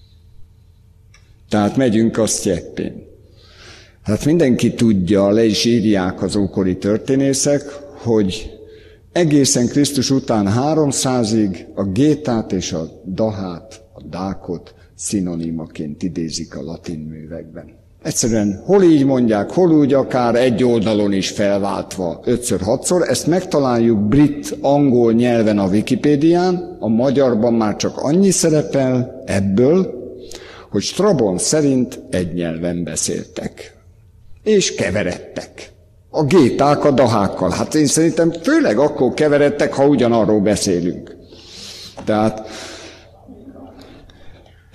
Tehát megyünk a sztyeppén. Hát mindenki tudja, le is írják az ókori történészek, hogy egészen Krisztus után háromszázig a gétát és a dahát, a dákot szinonimaként idézik a latin művekben. Egyszerűen hol így mondják, hol úgy akár egy oldalon is felváltva ötször-hatszor, ezt megtaláljuk brit, angol nyelven a Wikipédián, a magyarban már csak annyi szerepel ebből, hogy Strabon szerint egy nyelven beszéltek. És keveredtek. A géták a dahákkal. Hát én szerintem főleg akkor keveredtek, ha ugyanarról beszélünk. Tehát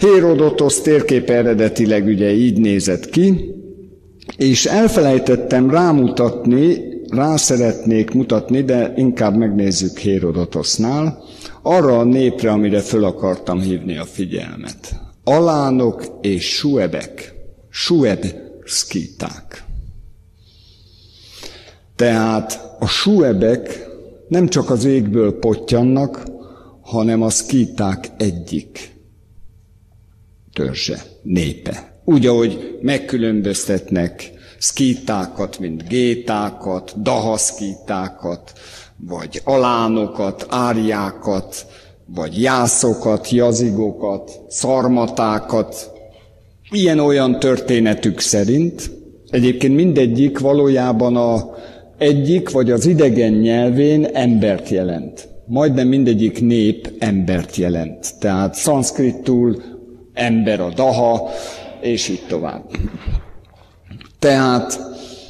Hérodotosz térkép eredetileg ugye így nézett ki, és elfelejtettem rámutatni, rá szeretnék mutatni, de inkább megnézzük Hérodotosznál, arra a népre, amire föl akartam hívni a figyelmet. Alánok és suebek, sueb-szkíták. Tehát a suebek nem csak az égből pottyannak, hanem a szkíták egyik törzse, népe. Úgy, ahogy megkülönböztetnek szkítákat, mint gétákat, dahaszkítákat, vagy alánokat, árjákat, vagy jászokat, jazigokat, szarmatákat, ilyen-olyan történetük szerint. Egyébként mindegyik valójában a egyik vagy az idegen nyelvén embert jelent. Majdnem mindegyik nép embert jelent. Tehát szanszkritul ember a daha, és így tovább. Tehát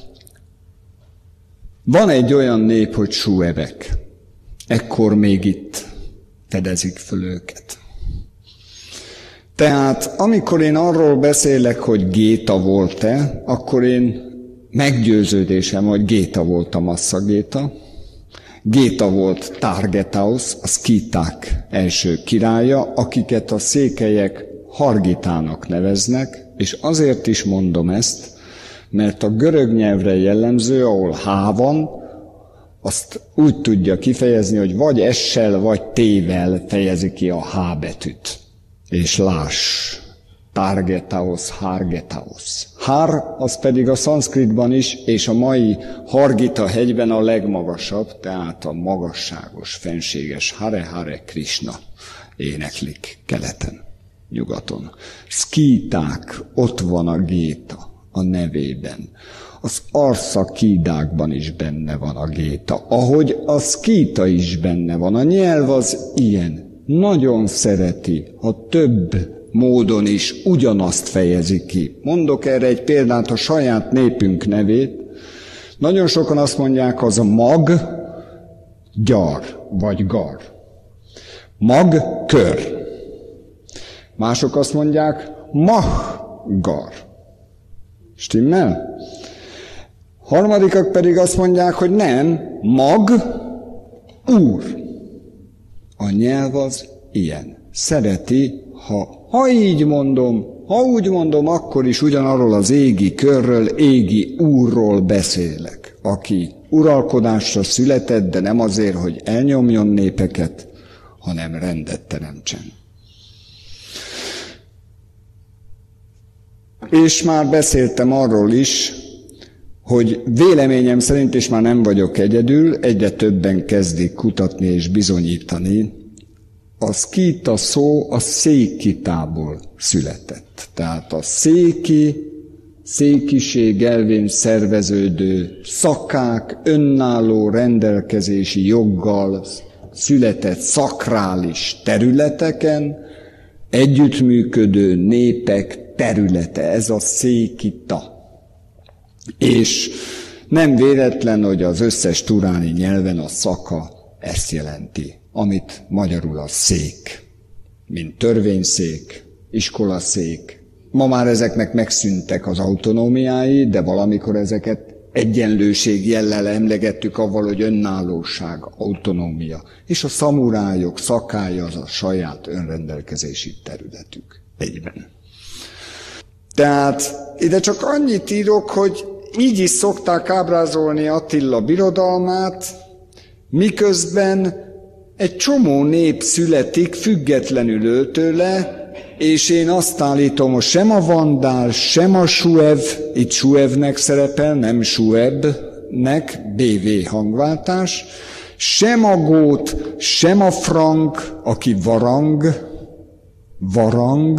van egy olyan nép, hogy suebek. Ekkor még itt fedezik föl őket. Tehát amikor én arról beszélek, hogy géta volt-e, akkor én meggyőződésem, hogy géta volt a masszagéta. Géta volt Targetaus, a szkíták első királya, akiket a székelyek Hargitának neveznek, és azért is mondom ezt, mert a görög nyelvre jellemző, ahol há van, azt úgy tudja kifejezni, hogy vagy S-sel, vagy T-vel fejezi ki a H betűt. És láss, Targetaus, Hargetaus. Har, az pedig a szanszkritban is, és a mai Hargita hegyben a legmagasabb, tehát a magasságos, fenséges Hare Hare Krishna éneklik keleten, nyugaton. Szkíták, ott van a géta a nevében. Az arszakídákban is benne van a géta, ahogy a szkíta is benne van. A nyelv az ilyen. Nagyon szereti, ha több módon is ugyanazt fejezi ki. Mondok erre egy példát, a saját népünk nevét. Nagyon sokan azt mondják, az a mag, gyar, vagy gar. Mag, kör. Mások azt mondják, mah, gar. Stimmel? Harmadikak pedig azt mondják, hogy nem, mag, úr. A nyelv az ilyen. Szereti, ha, ha így mondom, ha úgy mondom, akkor is ugyanarról az égi körről, égi úrról beszélek, aki uralkodásra született, de nem azért, hogy elnyomjon népeket, hanem rendet teremtsen. És már beszéltem arról is, hogy véleményem szerint, és már nem vagyok egyedül, egyre többen kezdik kutatni és bizonyítani, a szkíta szó a székitából született. Tehát a széki, székiség elvén szerveződő szakák, önálló rendelkezési joggal született szakrális területeken együttműködő népek területe, ez a székita. És nem véletlen, hogy az összes turáni nyelven a szaka ezt jelenti, amit magyarul a szék, mint törvényszék, iskolaszék. Ma már ezeknek megszűntek az autonómiái, de valamikor ezeket egyenlőség jellel emlegettük avval, hogy önállóság, autonómia. És a szamurájok szakája az a saját önrendelkezési területük egyben. Tehát ide csak annyit írok, hogy így is szokták ábrázolni Attila birodalmát, miközben egy csomó nép születik függetlenül tőle, és én azt állítom, hogy sem a vandál, sem a suev, itt suevnek szerepel, nem suebnek, bé vé hangváltás, sem a gót, sem a frank, aki varang, varang,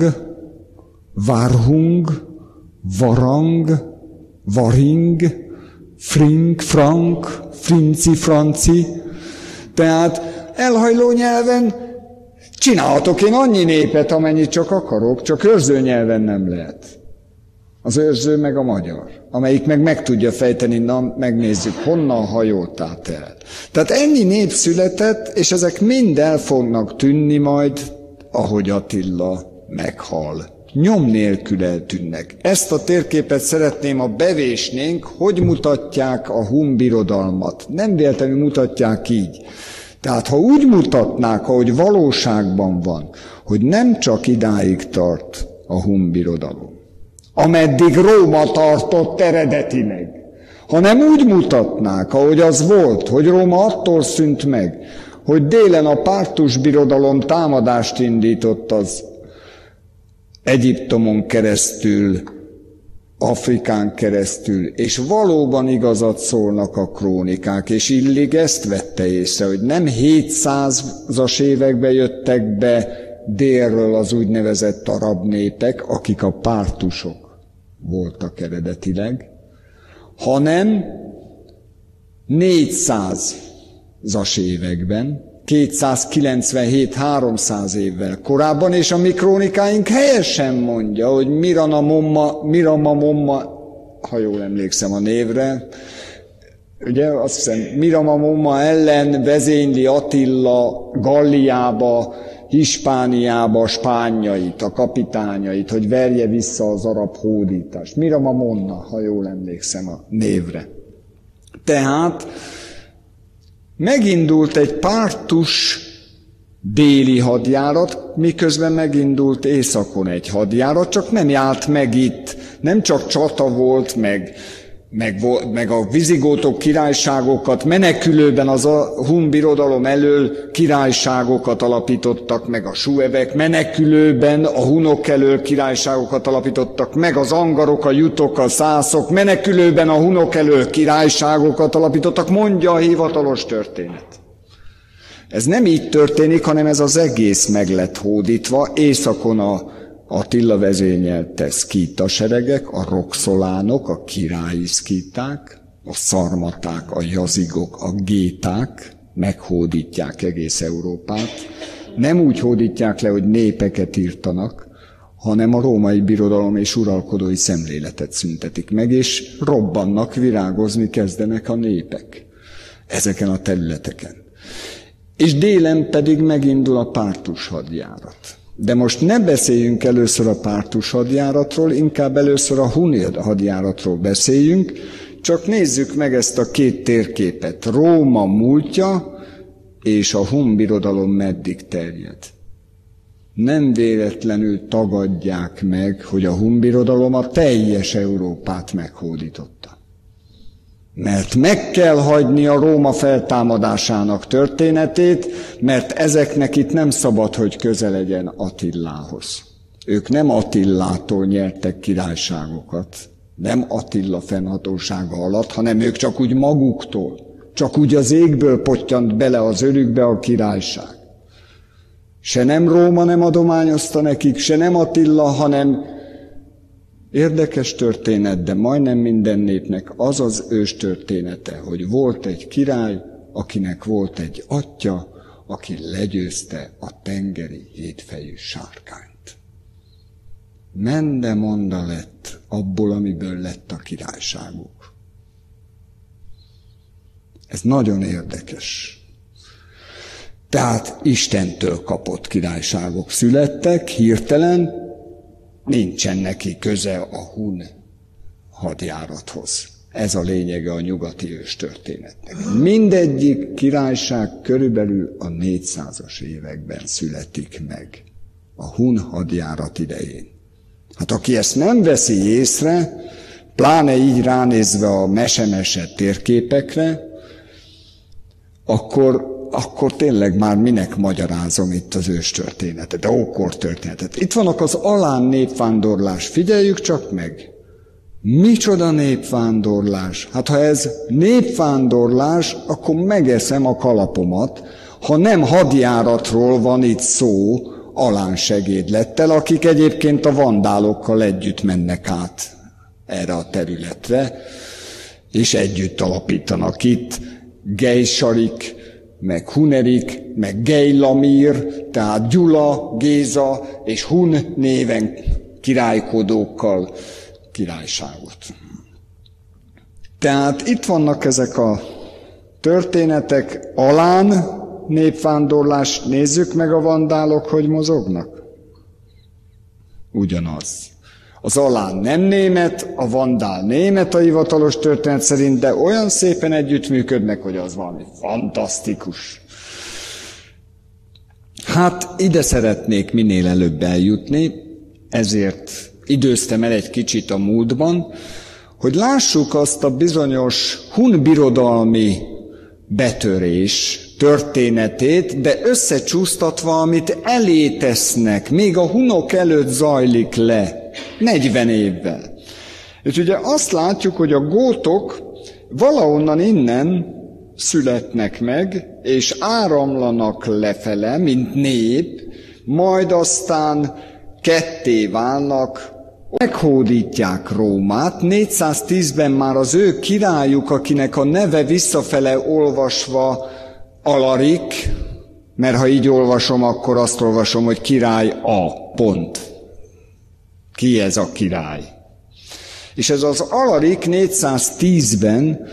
varhung, varang, varing, frink, frank, frinci, franci. Tehát elhajló nyelven csinálhatok én annyi népet, amennyit csak akarok, csak őrző nyelven nem lehet. Az őrző meg a magyar, amelyik meg meg tudja fejteni, na megnézzük, honnan hajótát el. Tehát ennyi nép született, és ezek mind el fognak tűnni majd, ahogy Attila meghal. Nyom nélkül eltűnnek. Ezt a térképet szeretném, ha bevésnénk, hogy mutatják a hun birodalmat. Nem véletlenül mutatják így. Tehát ha úgy mutatnák, ahogy valóságban van, hogy nem csak idáig tart a hun birodalom, ameddig Róma tartott eredetileg, hanem úgy mutatnák, ahogy az volt, hogy Róma attól szűnt meg, hogy délen a Pártus birodalom támadást indított az Egyiptomon keresztül, Afrikán keresztül, és valóban igazat szólnak a krónikák, és Illig ezt vette észre, hogy nem hétszázas években jöttek be délről az úgynevezett arab népek, akik a pártusok voltak eredetileg, hanem négyszázas években, kétszázkilencvenhét-háromszáz évvel korábban, és a mi krónikáink helyesen mondja, hogy Mirana Momma, Mirama Momma, ha jól emlékszem a névre, ugye azt hiszem, Mirama Momma ellen vezényli Attila Galliába, Hispániába spányait, a kapitányait, hogy verje vissza az arab hódítást. Mirama Monna, ha jól emlékszem a névre. Tehát megindult egy pártus déli hadjárat, miközben megindult északon egy hadjárat, csak nem járt meg itt. Nem csak csata volt, meg, meg, meg a vizigótok királyságokat, menekülőben az a hun birodalom elől királyságokat alapítottak, meg a suevek, menekülőben a hunok elől királyságokat alapítottak, meg az angarok, a jutok, a szászok, menekülőben a hunok elől királyságokat alapítottak, mondja a hivatalos történet. Ez nem így történik, hanem ez az egész meg lett hódítva, északon a Attila vezényelte szkíta seregek, a roxolánok, a királyi szkíták, a szarmaták, a jazigok, a géták meghódítják egész Európát. Nem úgy hódítják le, hogy népeket írtanak, hanem a római birodalom és uralkodói szemléletet szüntetik meg, és robbannak, virágozni kezdenek a népek ezeken a területeken. És délen pedig megindul a pártus hadjárat. De most ne beszéljünk először a pártus hadjáratról, inkább először a hun hadjáratról beszéljünk, csak nézzük meg ezt a két térképet. Róma múltja és a hun birodalom meddig terjed. Nem véletlenül tagadják meg, hogy a hun birodalom a teljes Európát meghódította. Mert meg kell hagyni a Róma feltámadásának történetét, mert ezeknek itt nem szabad, hogy köze legyen Attilához. Ők nem Attilától nyertek királyságokat, nem Attila fennhatósága alatt, hanem ők csak úgy maguktól, csak úgy az égből pottyant bele az örükbe a királyság. Se nem Róma nem adományozta nekik, se nem Attila, hanem érdekes történet, de majdnem minden népnek az az ős története, hogy volt egy király, akinek volt egy atyja, aki legyőzte a tengeri hétfejű sárkányt. Mende-monda lett abból, amiből lett a királyságuk. Ez nagyon érdekes. Tehát Istentől kapott királyságok születtek, hirtelen, nincsen neki köze a hun hadjárathoz. Ez a lényege a nyugati őstörténetnek. Mindegyik királyság körülbelül a négyszázas években születik meg. A hun hadjárat idején. Hát aki ezt nem veszi észre, pláne így ránézve a mese-mese térképekre, akkor akkor tényleg már minek magyarázom itt az őstörténetet, de ókor történetet. Itt vannak az alán népvándorlás, figyeljük csak meg. Micsoda népvándorlás? Hát ha ez népvándorlás, akkor megeszem a kalapomat, ha nem hadjáratról van itt szó, alánsegédlettel, akik egyébként a vandálokkal együtt mennek át erre a területre, és együtt alapítanak itt Gejsarik, meg Hunerik, meg Gejlamír, tehát Gyula, Géza és Hun néven királykodókkal királyságot. Tehát itt vannak ezek a történetek, alán népvándorlás, nézzük meg a vandálok, hogy mozognak. ugyanaz. Az alán nem német, a vandál német a hivatalos történet szerint, de olyan szépen együttműködnek, hogy az valami fantasztikus. Hát ide szeretnék minél előbb eljutni, ezért időztem el egy kicsit a múltban, hogy lássuk azt a bizonyos hun birodalmi betörés történetét, de összecsúsztatva, amit elé tesznek, még a hunok előtt zajlik le, negyven évvel. És ugye azt látjuk, hogy a gótok valahonnan innen születnek meg, és áramlanak lefele, mint nép, majd aztán ketté válnak, meghódítják Rómát. négyszáztízben már az ő királyuk, akinek a neve visszafele olvasva Alarik, mert ha így olvasom, akkor azt olvasom, hogy király A. Pont. Ki ez a király? És ez az Alarik négyszáztízben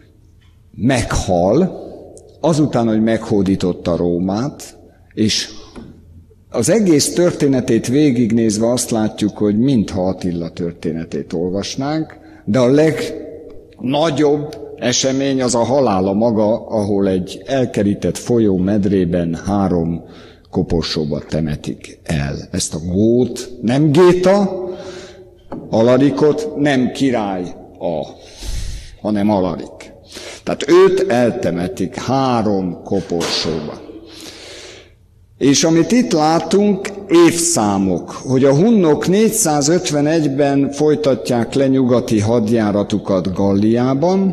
meghal, azután, hogy meghódította Rómát, és az egész történetét végignézve azt látjuk, hogy mintha Attila történetét olvasnánk, de a legnagyobb esemény az a halála maga, ahol egy elkerített folyó medrében három koporsóba temetik el. Ezt a gót, nem Géta, Alarikot, nem király A, hanem Alarik. Tehát őt eltemetik három koporsóba. És amit itt látunk, évszámok, hogy a hunnok négyszázötvenegyben folytatják le nyugati hadjáratukat Galliában,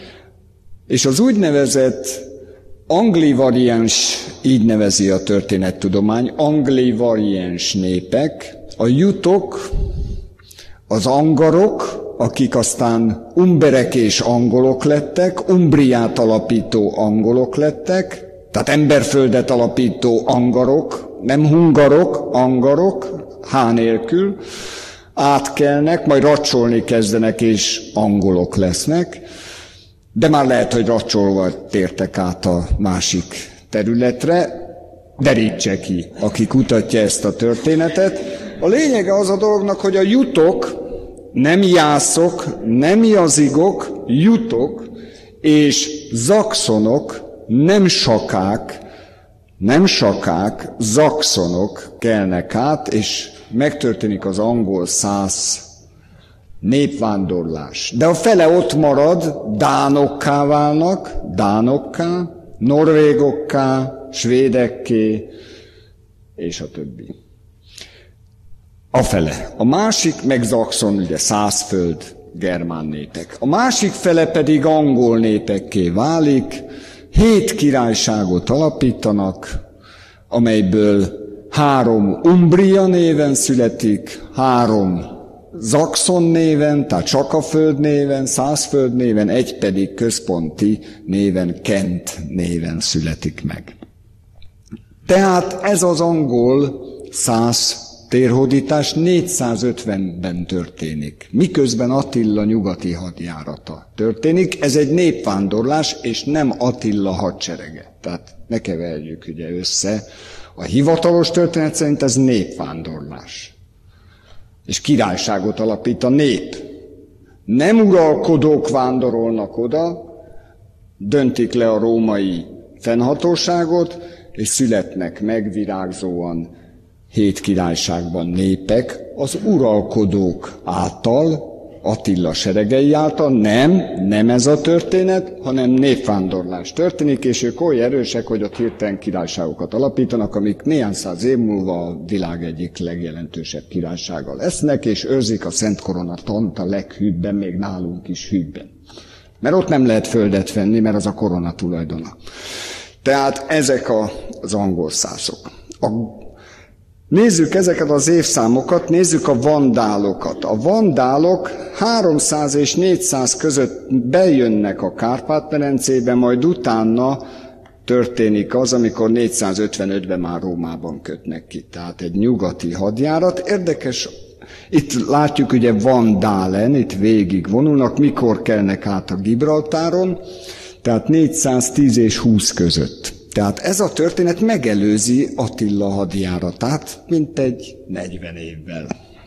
és az úgynevezett anglivariáns, így nevezi a történettudomány, anglivariáns népek, a jutok, az angarok, akik aztán umberek és angolok lettek, Umbriát alapító angolok lettek, tehát emberföldet alapító angarok, nem hungarok, angarok, H nélkül, átkelnek, majd racsolni kezdenek, és angolok lesznek, de már lehet, hogy racsolva tértek át a másik területre, derítse ki, aki kutatja ezt a történetet. A lényege az a dolognak, hogy a jutok, nem jászok, nem jazigok, jutok és zakszonok, nem sakák, nem sakák, zakszonok kelnek át, és megtörténik az angol-szász népvándorlás. De a fele ott marad, dánokká válnak, dánokká, norvégokká, svédekké, és a többi. A fele. A másik meg zakszon, ugye Szászföld, germán népek. A másik fele pedig angol népekké válik, hét királyságot alapítanak, amelyből három Umbria néven születik, három Zakszon néven, tehát Sakaföld néven, Szászföld néven, egy pedig központi néven, Kent néven születik meg. Tehát ez az angol-szász térhódítás négyszázötvenben történik, miközben Attila nyugati hadjárata történik. Ez egy népvándorlás, és nem Attila hadserege. Tehát ne keverjük ugye össze. A hivatalos történet szerint ez népvándorlás. És királyságot alapít a nép. Nem uralkodók vándorolnak oda, döntik le a római fennhatóságot, és születnek meg virágzóan hét királyságban népek az uralkodók által, Attila seregei által. Nem, nem ez a történet, hanem népvándorlás történik, és ők oly erősek, hogy ott hirtelen királyságokat alapítanak, amik néhány száz év múlva a világ egyik legjelentősebb királysága lesznek, és őrzik a Szent Koronatant a leghűbben, még nálunk is hűbben. Mert ott nem lehet földet venni, mert az a korona tulajdona. Tehát ezek a, az angol szászok. A Nézzük ezeket az évszámokat, nézzük a vandálokat. A vandálok háromszáz és négyszáz között bejönnek a Kárpát-medencébe, majd utána történik az, amikor négyszázötvenötben már Rómában kötnek ki. Tehát egy nyugati hadjárat. Érdekes, itt látjuk ugye vandálen, itt végig vonulnak, mikor kelnek át a Gibraltáron, tehát négyszáztíz és húsz között. Tehát ez a történet megelőzi Attila hadjáratát, mint egy negyven évvel.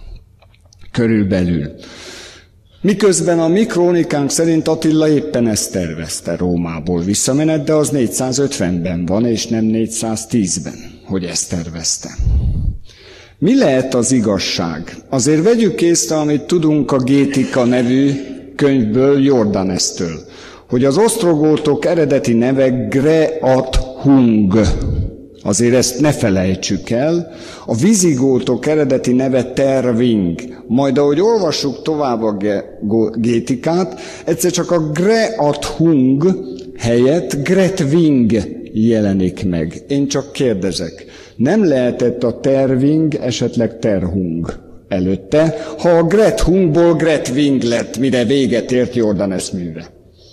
Körülbelül. Miközben a mi krónikánk szerint Attila éppen ezt tervezte Rómából visszamenet, de az négyszázötvenben van, és nem négyszáztízben, hogy ezt tervezte. Mi lehet az igazság? Azért vegyük észre, amit tudunk a Gétika nevű könyvből, Jordanesztől, hogy az osztrogótok eredeti neve Greathung. Azért ezt ne felejtsük el. A vizigótok eredeti neve Terving. Majd ahogy olvassuk tovább a Gétikát, egyszer csak a Greathung helyett Gretving jelenik meg. Én csak kérdezek, nem lehetett a Terving esetleg Terhung előtte, ha a Grethungból Gretving lett, mire véget ért Jordanesz műve?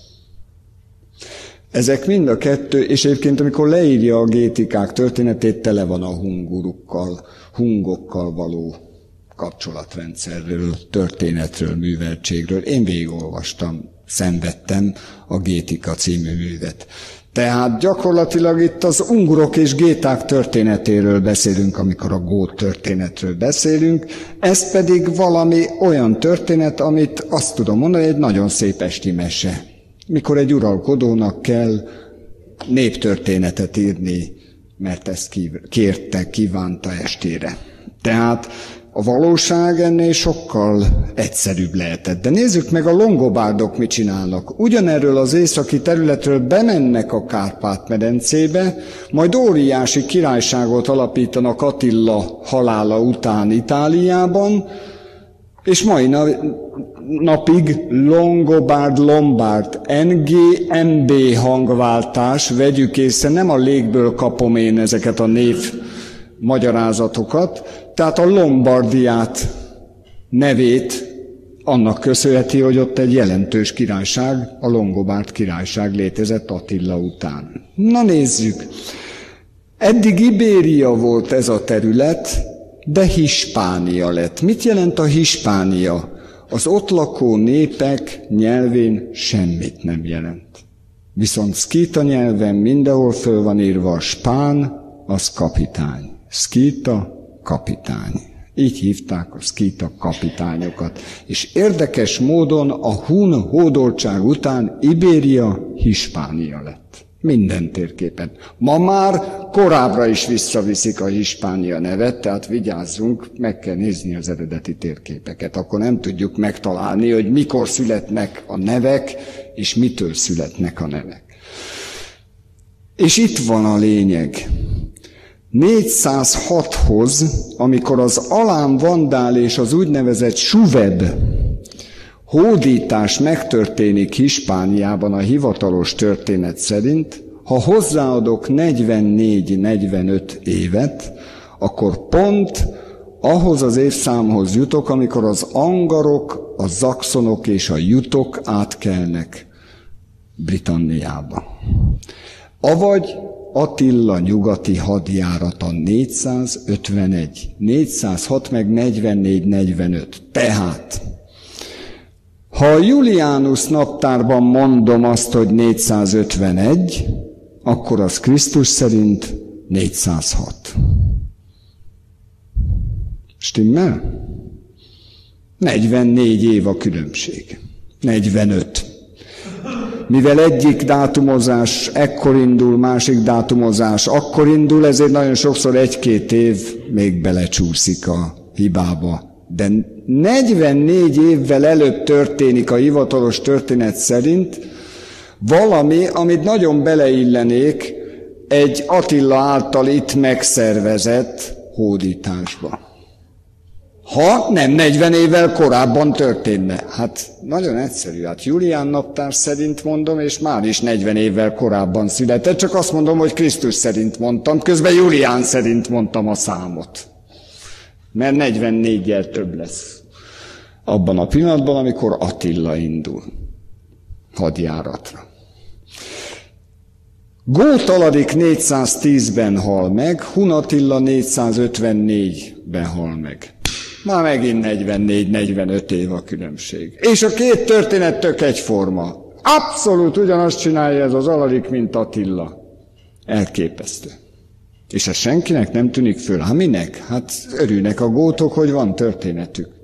Ezek mind a kettő, és egyébként amikor leírja a gétikák történetét, tele van a hungurukkal, hungokkal való kapcsolatrendszerről, történetről, műveltségről. Én végigolvastam, szenvedtem a Gétika című művet. Tehát gyakorlatilag itt az ungurok és géták történetéről beszélünk, amikor a gót történetről beszélünk, ez pedig valami olyan történet, amit azt tudom mondani, egy nagyon szép esti mese. Mikor egy uralkodónak kell néptörténetet írni, mert ezt kérte, kívánta estére. Tehát a valóság ennél sokkal egyszerűbb lehetett. De nézzük meg, a longobárdok mit csinálnak. Ugyanerről az északi területről bemennek a Kárpát-medencébe, majd óriási királyságot alapítanak Attila halála után Itáliában, és mai napig Longobárd-Lombárd, en gé em bé hangváltás, vegyük észre, nem a légből kapom én ezeket a név magyarázatokat, tehát a Lombardiát nevét annak köszönheti, hogy ott egy jelentős királyság, a Longobárd királyság létezett Attila után. Na nézzük, eddig Ibéria volt ez a terület, de Hispánia lett. Mit jelent a Hispánia? Az ott lakó népek nyelvén semmit nem jelent. Viszont szkíta nyelven mindenhol föl van írva a spán, az kapitány. Szkíta, kapitány. Így hívták a szkíta kapitányokat. És érdekes módon a hun hódoltság után Ibéria Hispánia lett. Minden térképen. Ma már korábbra is visszaviszik a Hispánia nevet, tehát vigyázzunk, meg kell nézni az eredeti térképeket. Akkor nem tudjuk megtalálni, hogy mikor születnek a nevek, és mitől születnek a nevek. És itt van a lényeg. négyszázhathoz, amikor az Alán Vandál és az úgynevezett Suveb hódítás megtörténik Hispániában a hivatalos történet szerint, ha hozzáadok negyvennégy-negyvenöt évet, akkor pont ahhoz az évszámhoz jutok, amikor az angarok, a zakszonok és a jutok átkelnek Britanniába. Avagy Attila nyugati hadjárata négyszázötvenegy, négyszázhat meg negyvennégy-negyvenöt. Tehát ha a Julianus naptárban mondom azt, hogy négyszázötvenegy, akkor az Krisztus szerint négyszázhat. Stimmel? negyvennégy év a különbség. negyvenöt. Mivel egyik dátumozás ekkor indul, másik dátumozás akkor indul, ezért nagyon sokszor egy-két év még belecsúszik a hibába. De negyvennégy évvel előbb történik a hivatalos történet szerint valami, amit nagyon beleillenék egy Attila által itt megszervezett hódításba. Ha nem negyven évvel korábban történne. Hát nagyon egyszerű, hát Julián naptár szerint mondom, és már is negyven évvel korábban született, csak azt mondom, hogy Krisztus szerint mondtam, közben Julián szerint mondtam a számot. Mert negyvennégyel több lesz abban a pillanatban, amikor Attila indul hadjáratra. Gót Alarik négyszáztízben hal meg, Hun Attila négyszázötvennégyben hal meg. Már megint negyvennégy-negyvenöt év a különbség. És a két történet tök egyforma. Abszolút ugyanazt csinálja ez az Alarik, mint Attila. Elképesztő. És ez senkinek nem tűnik föl. Hát minek? Hát örülnek a gótok, hogy van történetük.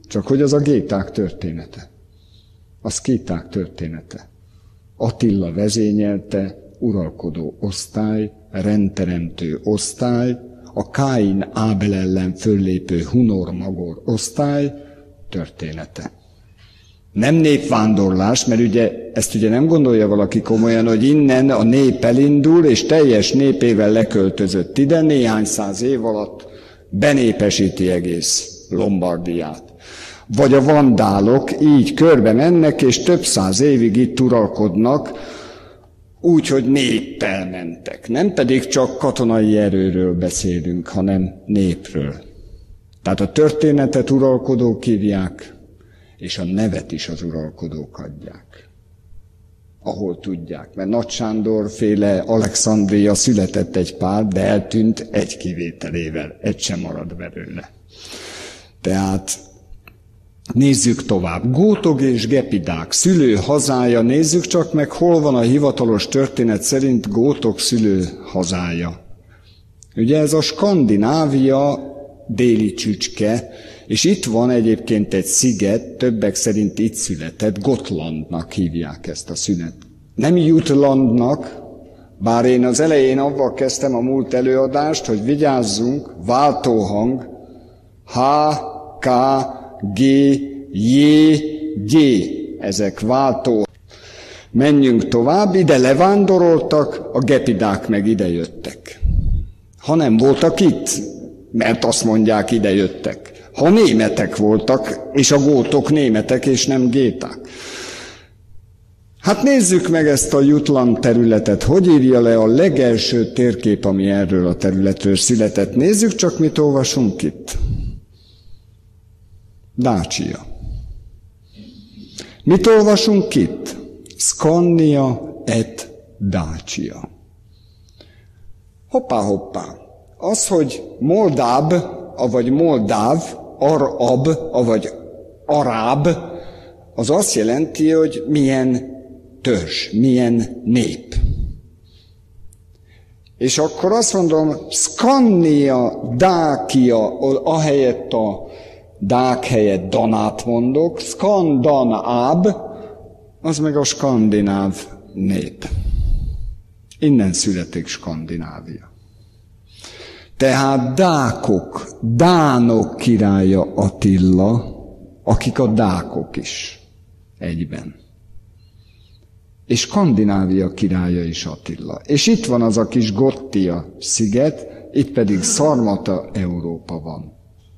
Csak hogy az a géták története. A szkíták története. Attila vezényelte, uralkodó osztály, rendteremtő osztály, a Káin Ábel ellen föllépő Hunor-Magor osztály története. Nem népvándorlás, mert ugye ezt ugye nem gondolja valaki komolyan, hogy innen a nép elindul, és teljes népével leköltözött ide, néhány száz év alatt benépesíti egész Lombardiát. Vagy a vandálok így körbe mennek, és több száz évig itt uralkodnak, úgy, hogy néppel mentek. Nem pedig csak katonai erőről beszélünk, hanem népről. Tehát a történetet uralkodók írják, és a nevet is az uralkodók adják. Ahol tudják. Mert Nagy Sándor féle Alexandria született egy pár, de eltűnt egy kivételével. Egy sem marad belőle. Tehát nézzük tovább. Gótog és gepidák, szülő hazája. Nézzük csak meg, hol van a hivatalos történet szerint Gótog szülő hazája. Ugye ez a Skandinávia déli csücske, és itt van egyébként egy sziget, többek szerint itt született, Gotlandnak hívják ezt a szünet. Nem Jutlandnak, bár én az elején avval kezdtem a múlt előadást, hogy vigyázzunk, váltóhang, H, K, G, J, G, ezek váltó. Menjünk tovább, ide levándoroltak, a gepidák meg ide jöttek. Ha nem voltak itt, mert azt mondják, ide jöttek. Ha németek voltak, és a gótok németek, és nem géták. Hát nézzük meg ezt a Jutland területet. Hogy írja le a legelső térkép, ami erről a területről született? Nézzük csak, mit olvasunk itt. Dácia. Mit olvasunk itt? Scania et Dacia. Hoppá, hoppá. Az, hogy Moldáb, avagy Moldáv, Arab, avagy Aráb, az azt jelenti, hogy milyen törzs, milyen nép. És akkor azt mondom, Scania, Dákia, ahelyett a Dák helyett Danát mondok, Skandanáb, az meg a skandináv nép. Innen születik Skandinávia. Tehát dákok, dánok királya Attila, akik a dákok is egyben. És Skandinávia királya is Attila. És itt van az a kis Gottia sziget, itt pedig Szarmata Európa van.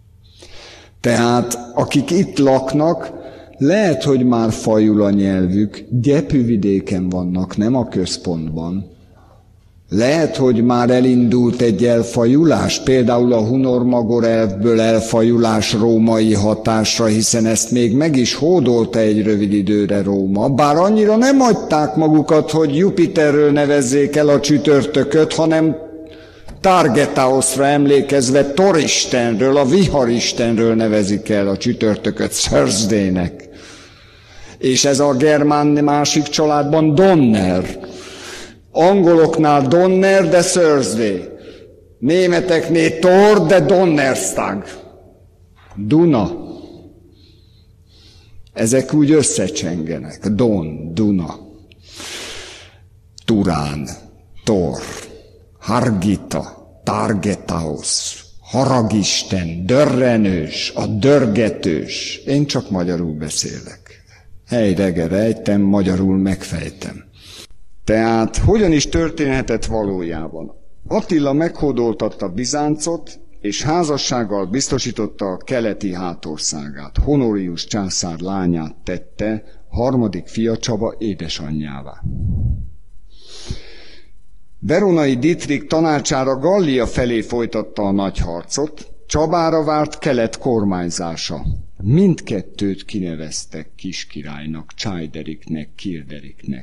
Tehát akik itt laknak, lehet, hogy már fajul a nyelvük, gyepűvidéken vannak, nem a központban. Lehet, hogy már elindult egy elfajulás, például a Hunor-Magor elvből elfajulás római hatásra, hiszen ezt még meg is hódolta egy rövid időre Róma, bár annyira nem hagyták magukat, hogy Jupiterről nevezzék el a csütörtököt, hanem Targetaoszra emlékezve Toristenről, a viharistenről nevezik el a csütörtököt Thursdaynek. És ez a germán másik családban Donner. Angoloknál Donner, de Thursday. Németeknél Tor, de Donnerstag. Duna. Ezek úgy összecsengenek. Don, Duna. Turán, Tor. Hargita, Targetaosz, Haragisten, Dörrenős, a dörgetős. Én csak magyarul beszélek. Helyre rejtem, magyarul megfejtem. Tehát hogyan is történhetett valójában? Attila meghódoltatta Bizáncot, és házassággal biztosította a keleti hátországát. Honorius császár lányát tette harmadik fia Csaba édesanyjává. Veronai Dietrich tanácsára Gallia felé folytatta a nagy harcot, Csabára várt Kelet kormányzása. Mindkettőt kineveztek kiskirálynak, Csajderiknek, Kilderiknek.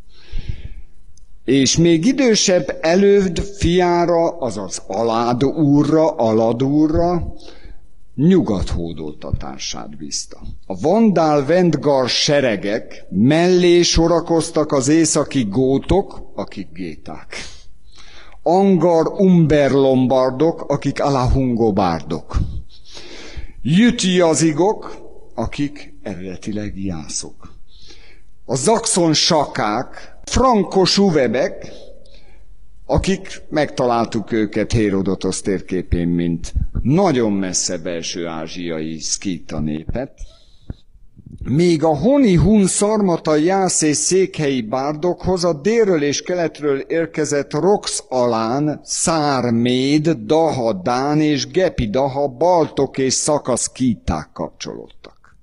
És még idősebb előd fiára, azaz Alád úrra, Alad úrra nyugat hódoltatását bízta. A vandál vendgar seregek mellé sorakoztak az északi gótok, akik géták. Angar umber lombardok, akik alahungobárdok. Jütjazigok, akik eredetileg jászok. A zaxon sakák, frankos uvebek, akik megtaláltuk őket Hérodotosz térképén, mint nagyon messze belső-ázsiai szkíta népet. Míg a honi, hun, szarmata, jász és székhelyi bárdokhoz a délről és keletről érkezett Rox alán, Szárméd, Daha, Dán és Gepi Daha, baltok és szakaszkíták kapcsolódtak.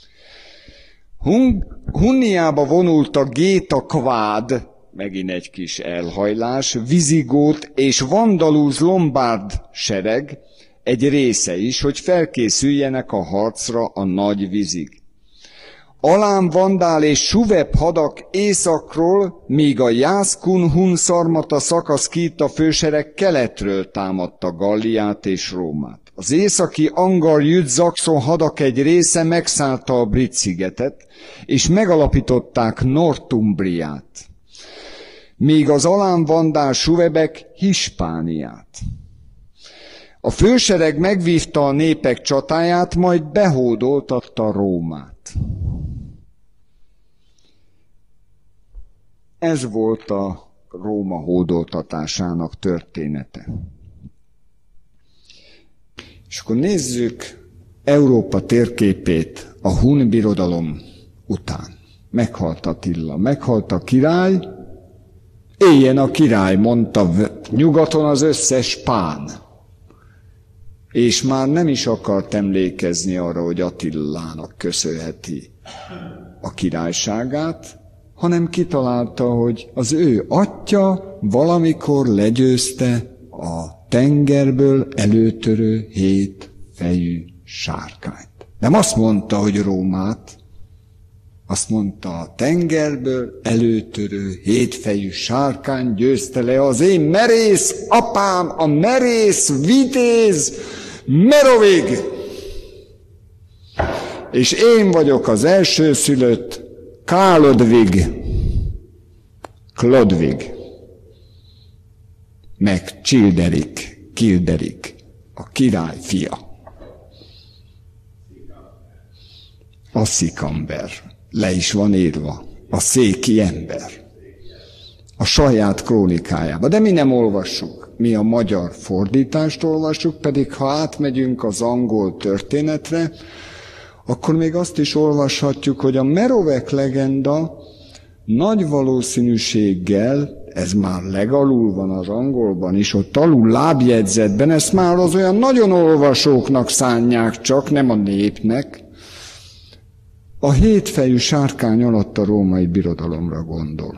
Hun, Hunniába vonult a Géta Kvád, megint egy kis elhajlás, Vizigót és Vandalúz lombárd sereg, egy része is, hogy felkészüljenek a harcra a nagy vízig. Alám, vandál és suvep hadak északról, míg a jászkun, hun, szarmata, szakaszkíta fősereg keletről támadta Galliát és Rómát. Az északi angar jüd zaxon hadak egy része megszállta a brit szigetet, és megalapították Northumbriát, míg az alám, vandál, suvebek Hispániát. A fősereg megvívta a népek csatáját, majd behódoltatta Rómát. Ez volt a Róma hódoltatásának története. És akkor nézzük Európa térképét a hun birodalom után. Meghalt Attila, meghalt a király, éljen a király, mondta nyugaton az összes pán. És már nem is akart emlékezni arra, hogy Attilának köszönheti a királyságát, hanem kitalálta, hogy az ő atya valamikor legyőzte a tengerből előtörő hét fejű sárkányt. Nem azt mondta, hogy Rómát, azt mondta, a tengerből előtörő hétfejű sárkány győzte le az én merész apám, a merész vitéz Merovig. És én vagyok az elsőszülött Kálodvig, Klodvig, meg Childerik, Kilderik, a király fia. A szikamber, le is van írva, a széki ember. A saját krónikájába, de mi nem olvassuk. Mi a magyar fordítást olvassuk, pedig ha átmegyünk az angol történetre, akkor még azt is olvashatjuk, hogy a Merovek legenda nagy valószínűséggel, ez már legalul van az angolban is, ott alul lábjegyzetben, ezt már az olyan nagyon olvasóknak szánják csak, nem a népnek, a hétfejű sárkány alatt a római birodalomra gondol.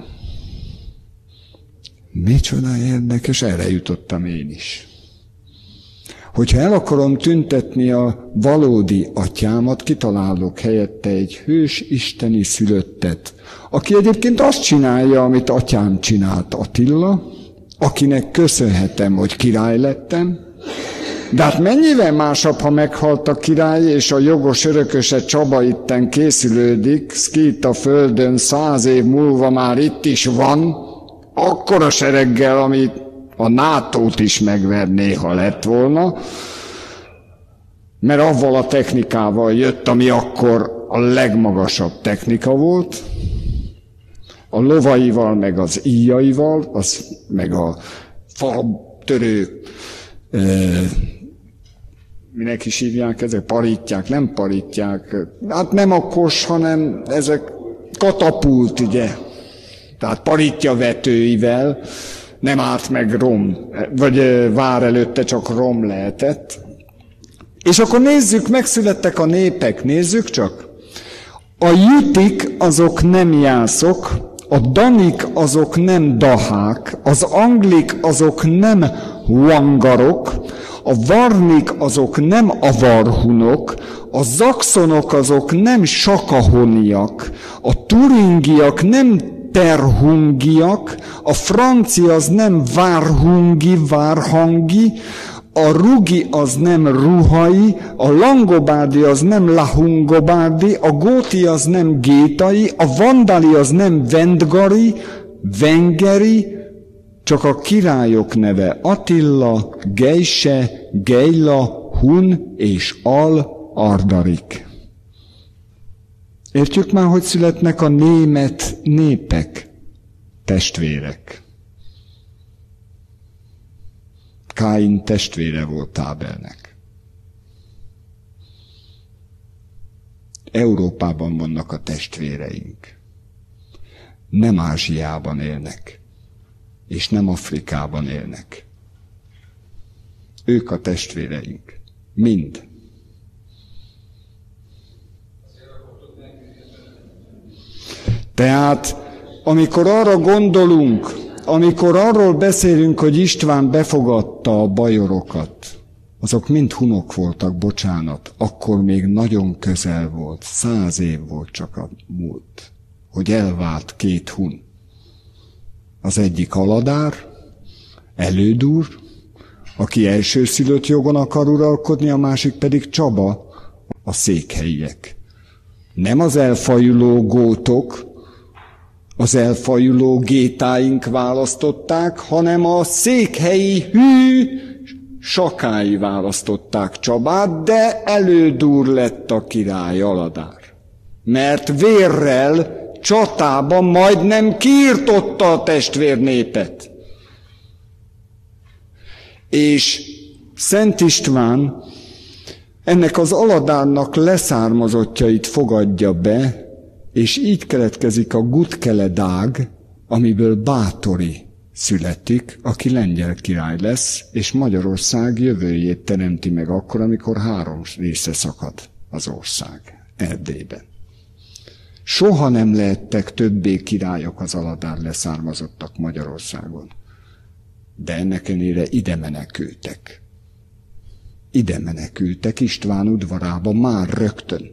Micsoda érdekes, erre jutottam én is. Hogyha el akarom tüntetni a valódi atyámat, kitalálok helyette egy hős isteni szülöttet, aki egyébként azt csinálja, amit atyám csinált, Attila, akinek köszönhetem, hogy király lettem. De hát mennyivel másabb, ha meghalt a király, és a jogos örököse Csaba itten készülődik, szkíta földön száz év múlva már itt is van, akkora sereggel, amit a nátót is megverné, ha lett volna, mert avval a technikával jött, ami akkor a legmagasabb technika volt, a lovaival, meg az íjaival, az, meg a faltörő, e, minek is hívják ezek, parítják, nem parítják, hát nem a kos, hanem ezek katapult, ugye, tehát parítja vetőivel, nem árt meg rom, vagy vár előtte csak rom lehetett. És akkor nézzük, megszülettek a népek, nézzük csak. A jutik azok nem jászok, a danik azok nem dahák, az anglik azok nem huangarok, a varnik azok nem avarhunok, a zaxonok azok nem sakahoniak, a turingiak nem terhungiak, a francia az nem várhungi, várhangi, a rugi az nem ruhai, a langobárdi az nem lahungobárdi, a góti az nem gétai, a vandali az nem vendgari, vengeri, csak a királyok neve Attila, Gejse, Gejla, Hun és Al Ardarik. Értjük már, hogy születnek a német népek, testvérek. Káin testvére volt Ábelnek. Európában vannak a testvéreink. Nem Ázsiában élnek, és nem Afrikában élnek. Ők a testvéreink. Mind. Tehát, amikor arra gondolunk, amikor arról beszélünk, hogy István befogadta a bajorokat, azok mind hunok voltak, bocsánat, akkor még nagyon közel volt, száz év volt csak a múlt, hogy elvált két hun. Az egyik Aladár, elődúr, aki elsőszülött jogon akar uralkodni, a másik pedig Csaba, a székhelyiek. Nem az elfajuló gótok, az elfajuló gétáink választották, hanem a székhelyi hű sakái választották Csabát, de elődúr lett a király Aladár. Mert vérrel, csatában majdnem kiirtotta a testvérnépet. És Szent István ennek az Aladárnak leszármazottjait fogadja be, és így keletkezik a Gutkeledág, amiből Báthori születik, aki lengyel király lesz, és Magyarország jövőjét teremti meg akkor, amikor három része szakad az ország Erdélyben. Soha nem lehettek többé királyok az Aladár leszármazottak Magyarországon. De ennek ellenére ide menekültek. Ide menekültek István udvarába már rögtön.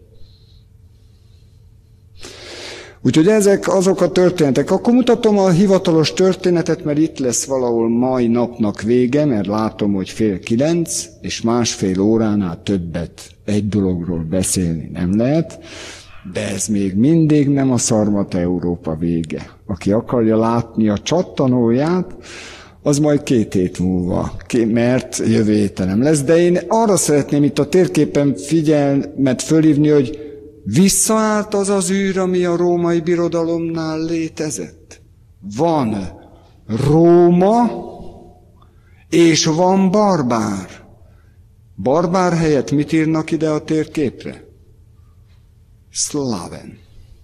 Úgyhogy ezek azok a történetek. Akkor mutatom a hivatalos történetet, mert itt lesz valahol mai napnak vége, mert látom, hogy fél kilenc, és másfél óránál többet egy dologról beszélni nem lehet, de ez még mindig nem a Szarmat Európa vége. Aki akarja látni a csattanóját, az majd két hét múlva, mert jövő héten nem lesz. De én arra szeretném itt a térképen figyelmet fölhívni, hogy visszaállt az az űr, ami a római birodalomnál létezett. Van Róma, és van barbár. Barbár helyett mit írnak ide a térképre? Szláven.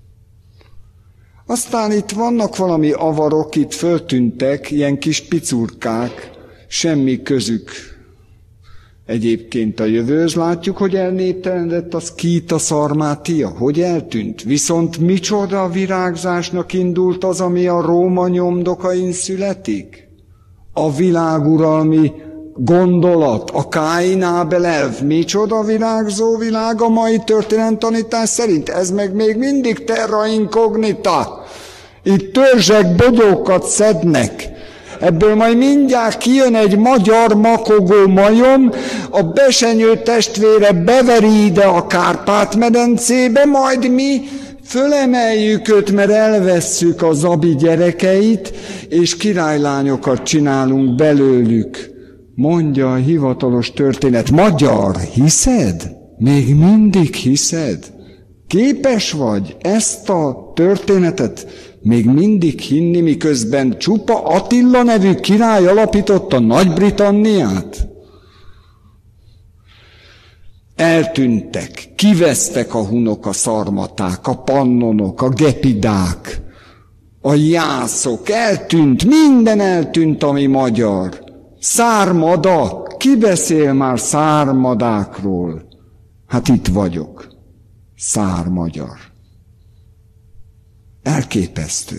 Aztán itt vannak valami avarok, itt föltűntek, ilyen kis picurkák, semmi közük egyébként a jövőhöz. Látjuk, hogy elnéptelenedett a Szkíta Szarmátia, hogy eltűnt. Viszont micsoda virágzásnak indult az, ami a Róma nyomdokain születik? A világuralmi gondolat, a Káin-Ábel elv, micsoda virágzó világ a mai történelemtanítás szerint. Ez meg még mindig terra incognita. Itt törzsek bogyókat szednek. Ebből majd mindjárt kijön egy magyar makogó majom, a besenyő testvére beveri ide a Kárpát-medencébe, majd mi fölemeljük őt, mert elvesszük a Zabi gyerekeit, és királylányokat csinálunk belőlük. Mondja a hivatalos történet. Magyar, hiszed? Még mindig hiszed? Képes vagy ezt a történetet még mindig hinni, miközben csupa Attila nevű király alapította Nagy-Britanniát? Eltűntek, kivesztek a hunok, a szarmaták, a pannonok, a gepidák, a jászok, eltűnt, minden eltűnt, ami magyar. Szármada, ki beszél már szármadákról? Hát itt vagyok, szármagyar. Elképesztő.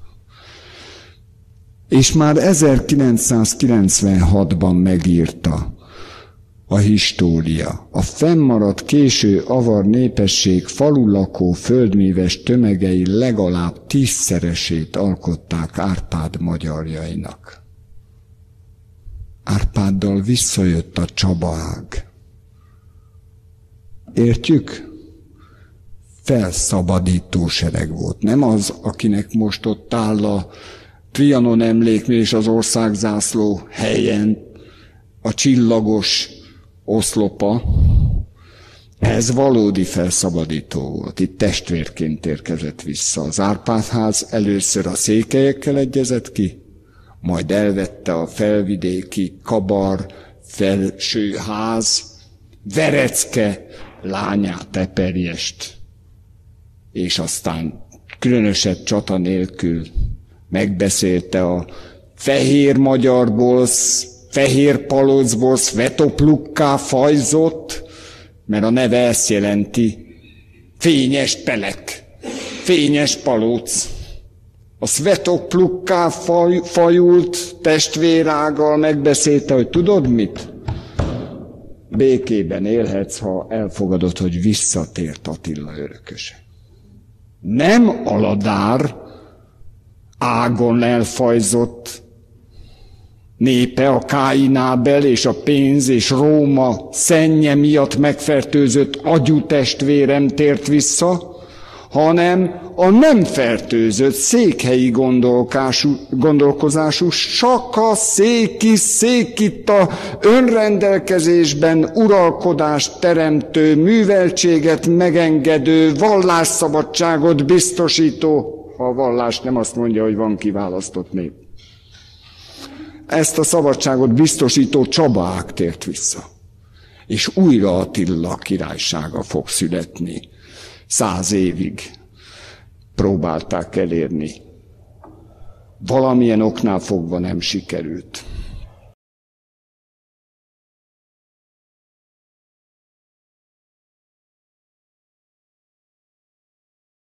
És már ezerkilencszázkilencvenhatban megírta a história. A fennmaradt késő avar népesség falulakó földmíves tömegei legalább tízszeresét alkották Árpád magyarjainak. Árpáddal visszajött a Csabaág. Értjük? Felszabadító sereg volt. Nem az, akinek most ott áll a Trianon emlékmű és az országzászló helyen a csillagos oszlopa. Ez valódi felszabadító volt. Itt testvérként érkezett vissza. Az Árpád-ház először a székelyekkel egyezett ki, majd elvette a felvidéki Kabar felsőház Verecke lányát, Eperjest, és aztán különösebb csata nélkül megbeszélte a fehér magyarból, fehér palocból Svetoplukká fajzott, mert a neve ezt jelenti, fényes telek, fényes palóc. A Svetoplukká faj, fajult testvérággal megbeszélte, hogy tudod mit? Békében élhetsz, ha elfogadod, hogy visszatért Attila örököse. Nem Aladár ágon elfajzott népe, a Káinábel és a pénz és Róma szennye miatt megfertőzött agyú testvérem tért vissza, hanem a nem fertőzött székhelyi gondolkozású Saka Széki Székita önrendelkezésben uralkodást teremtő, műveltséget megengedő, vallásszabadságot biztosító, ha a vallás nem azt mondja, hogy van kiválasztott nép. Ezt a szabadságot biztosító Csabák tért vissza. És újra Attila királysága fog születni. Száz évig próbálták elérni. Valamilyen oknál fogva nem sikerült.